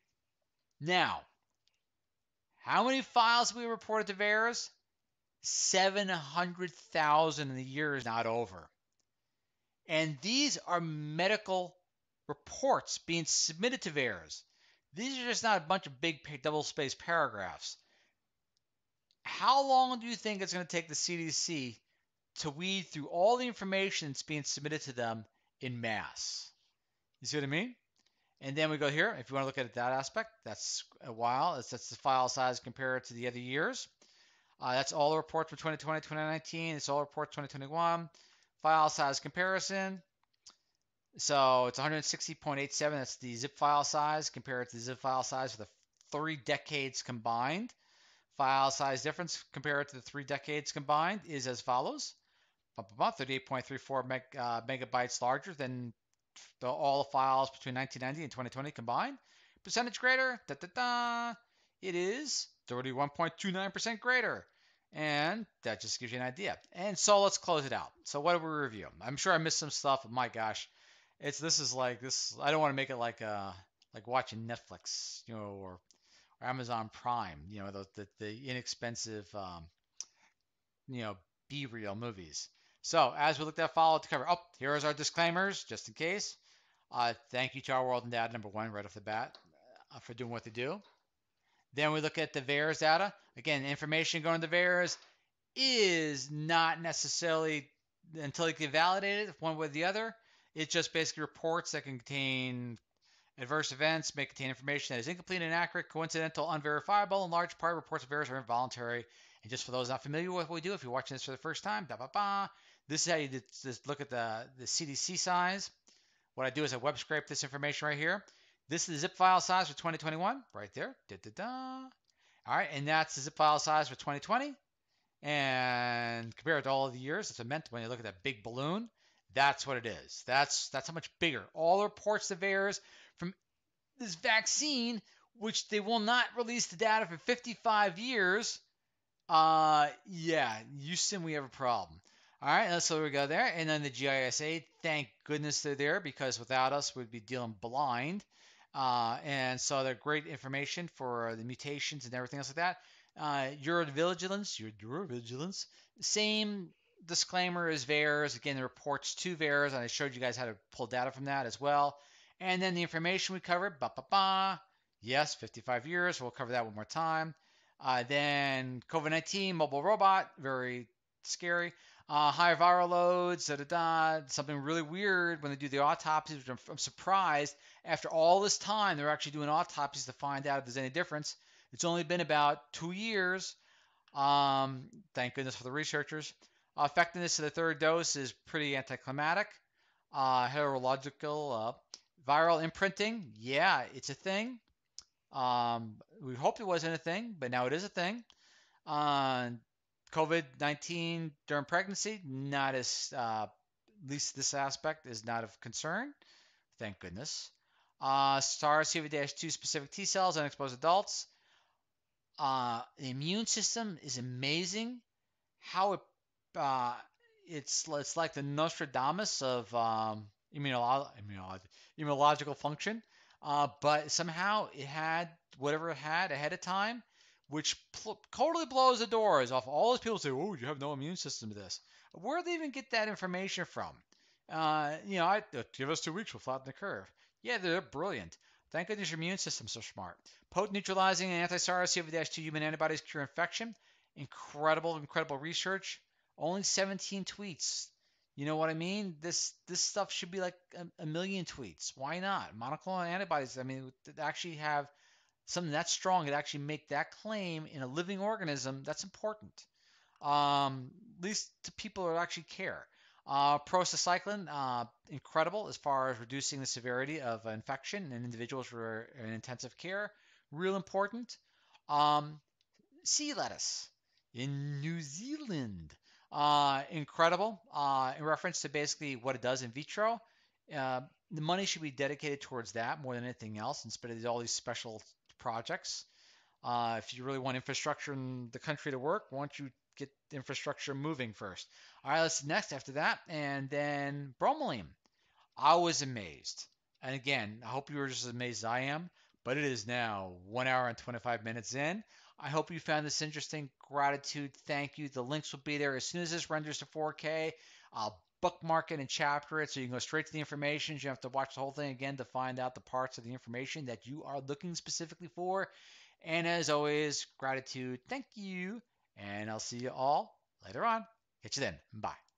Speaker 1: Now, how many files we reported to VAERS? seven hundred thousand, and the year is not over. And these are medical reports being submitted to VAERS. These are just not a bunch of big double-spaced paragraphs. How long do you think it's going to take the C D C to weed through all the information that's being submitted to them in mass? You see what I mean? And then we go here. If you want to look at that aspect, that's a while. That's, that's the file size compared to the other years. Uh, that's all the reports for twenty twenty, twenty nineteen. It's all reports twenty twenty-one. File size comparison. So it's one hundred sixty point eight seven. That's the zip file size compared to the zip file size for the three decades combined. File size difference compared to the three decades combined is as follows. thirty-eight point three four meg, uh, megabytes larger than the, all the files between nineteen ninety and twenty twenty combined. Percentage greater, da, da, da, it is thirty-one point two nine percent greater. And that just gives you an idea. And so let's close it out. So what did we review? I'm sure I missed some stuff, but my gosh, it's this is like this. I don't want to make it like uh like watching Netflix, you know, or, or Amazon Prime, you know, the the, the inexpensive um, you know, B-reel movies. So as we looked at follow up to cover, oh, here's our disclaimers, just in case. Uh, thank you to our World in Data, number one, right off the bat, uh, for doing what they do. Then we look at the VAERS data. Again, information going to VAERS is not necessarily, until you can validate it one way or the other. It just basically reports that contain adverse events, may contain information that is incomplete, inaccurate, coincidental, unverifiable. In large part, reports of VAERS are involuntary. And just for those not familiar with what we do, if you're watching this for the first time, bah, bah, bah, this is how you just look at the, the C D C size. What I do is I web scrape this information right here. This is the zip file size for twenty twenty-one, right there. Da, da, da. All right, and that's the zip file size for twenty twenty. And compared to all of the years, it's meant when you look at that big balloon, that's what it is. That's that's how much bigger. All the reports of VAERS from this vaccine, which they will not release the data for fifty-five years. Uh, yeah, Houston, we have a problem. All right, so we go there. And then the G I S A, thank goodness they're there, because without us, we'd be dealing blind. Uh, and so they're great information for the mutations and everything else like that. Uh, EUDRAVIGILANCE, EUDRAVIGILANCE, same disclaimer as VAERS. Again, the reports to VAERS, and I showed you guys how to pull data from that as well. And then the information we covered, ba ba ba. Yes, fifty-five years. We'll cover that one more time. Uh, then COVID nineteen, mobile robot, very scary. Uh, higher viral loads, da da da. Something really weird when they do the autopsies, which I'm, I'm surprised. After all this time, they're actually doing autopsies to find out if there's any difference. It's only been about two years. Um, thank goodness for the researchers. Uh, effectiveness of the third dose is pretty anticlimactic. Uh, heterological uh, viral imprinting, yeah, it's a thing. Um, we hoped it wasn't a thing, but now it is a thing. Uh, COVID nineteen during pregnancy, not as, uh, at least this aspect is not of concern. Thank goodness. Uh, SARS-C o V two specific T cells, unexposed adults. Uh, the immune system is amazing. How it, uh, it's it's like the Nostradamus of um, immunolo- immunolo- immunological function. Uh, but somehow it had whatever it had ahead of time, which pl- totally blows the doors off all those people who say, oh, you have no immune system to this. Where do they even get that information from? Uh, you know, I, uh, give us two weeks, we'll flatten the curve. Yeah, they're brilliant. Thank goodness your immune system's so smart. Potent neutralizing and anti-SARS-C o V two human antibodies cure infection. Incredible, incredible research. Only seventeen tweets. You know what I mean? This this stuff should be like a, a million tweets. Why not? Monoclonal antibodies, I mean, actually have something that strong, it actually make that claim in a living organism, that's important. Um, at least to people who actually care. Uh, prostacyclin, uh, incredible as far as reducing the severity of infection in individuals who are in intensive care. Real important. Um, sea lettuce in New Zealand. Uh, incredible. Uh, in reference to basically what it does in vitro. Uh, the money should be dedicated towards that more than anything else instead of all these special projects. Uh, if you really want infrastructure in the country to work, why don't you get infrastructure moving first? All right, let's next after that. And then bromelain. I was amazed. And again, I hope you were just as amazed as I am, but it is now one hour and twenty-five minutes in. I hope you found this interesting. Gratitude. Thank you. The links will be there as soon as this renders to four K. I'll bookmark it and chapter it so you can go straight to the information. You don't have to watch the whole thing again to find out the parts of the information that you are looking specifically for. And as always, gratitude. Thank you. And I'll see you all later on. Catch you then. Bye.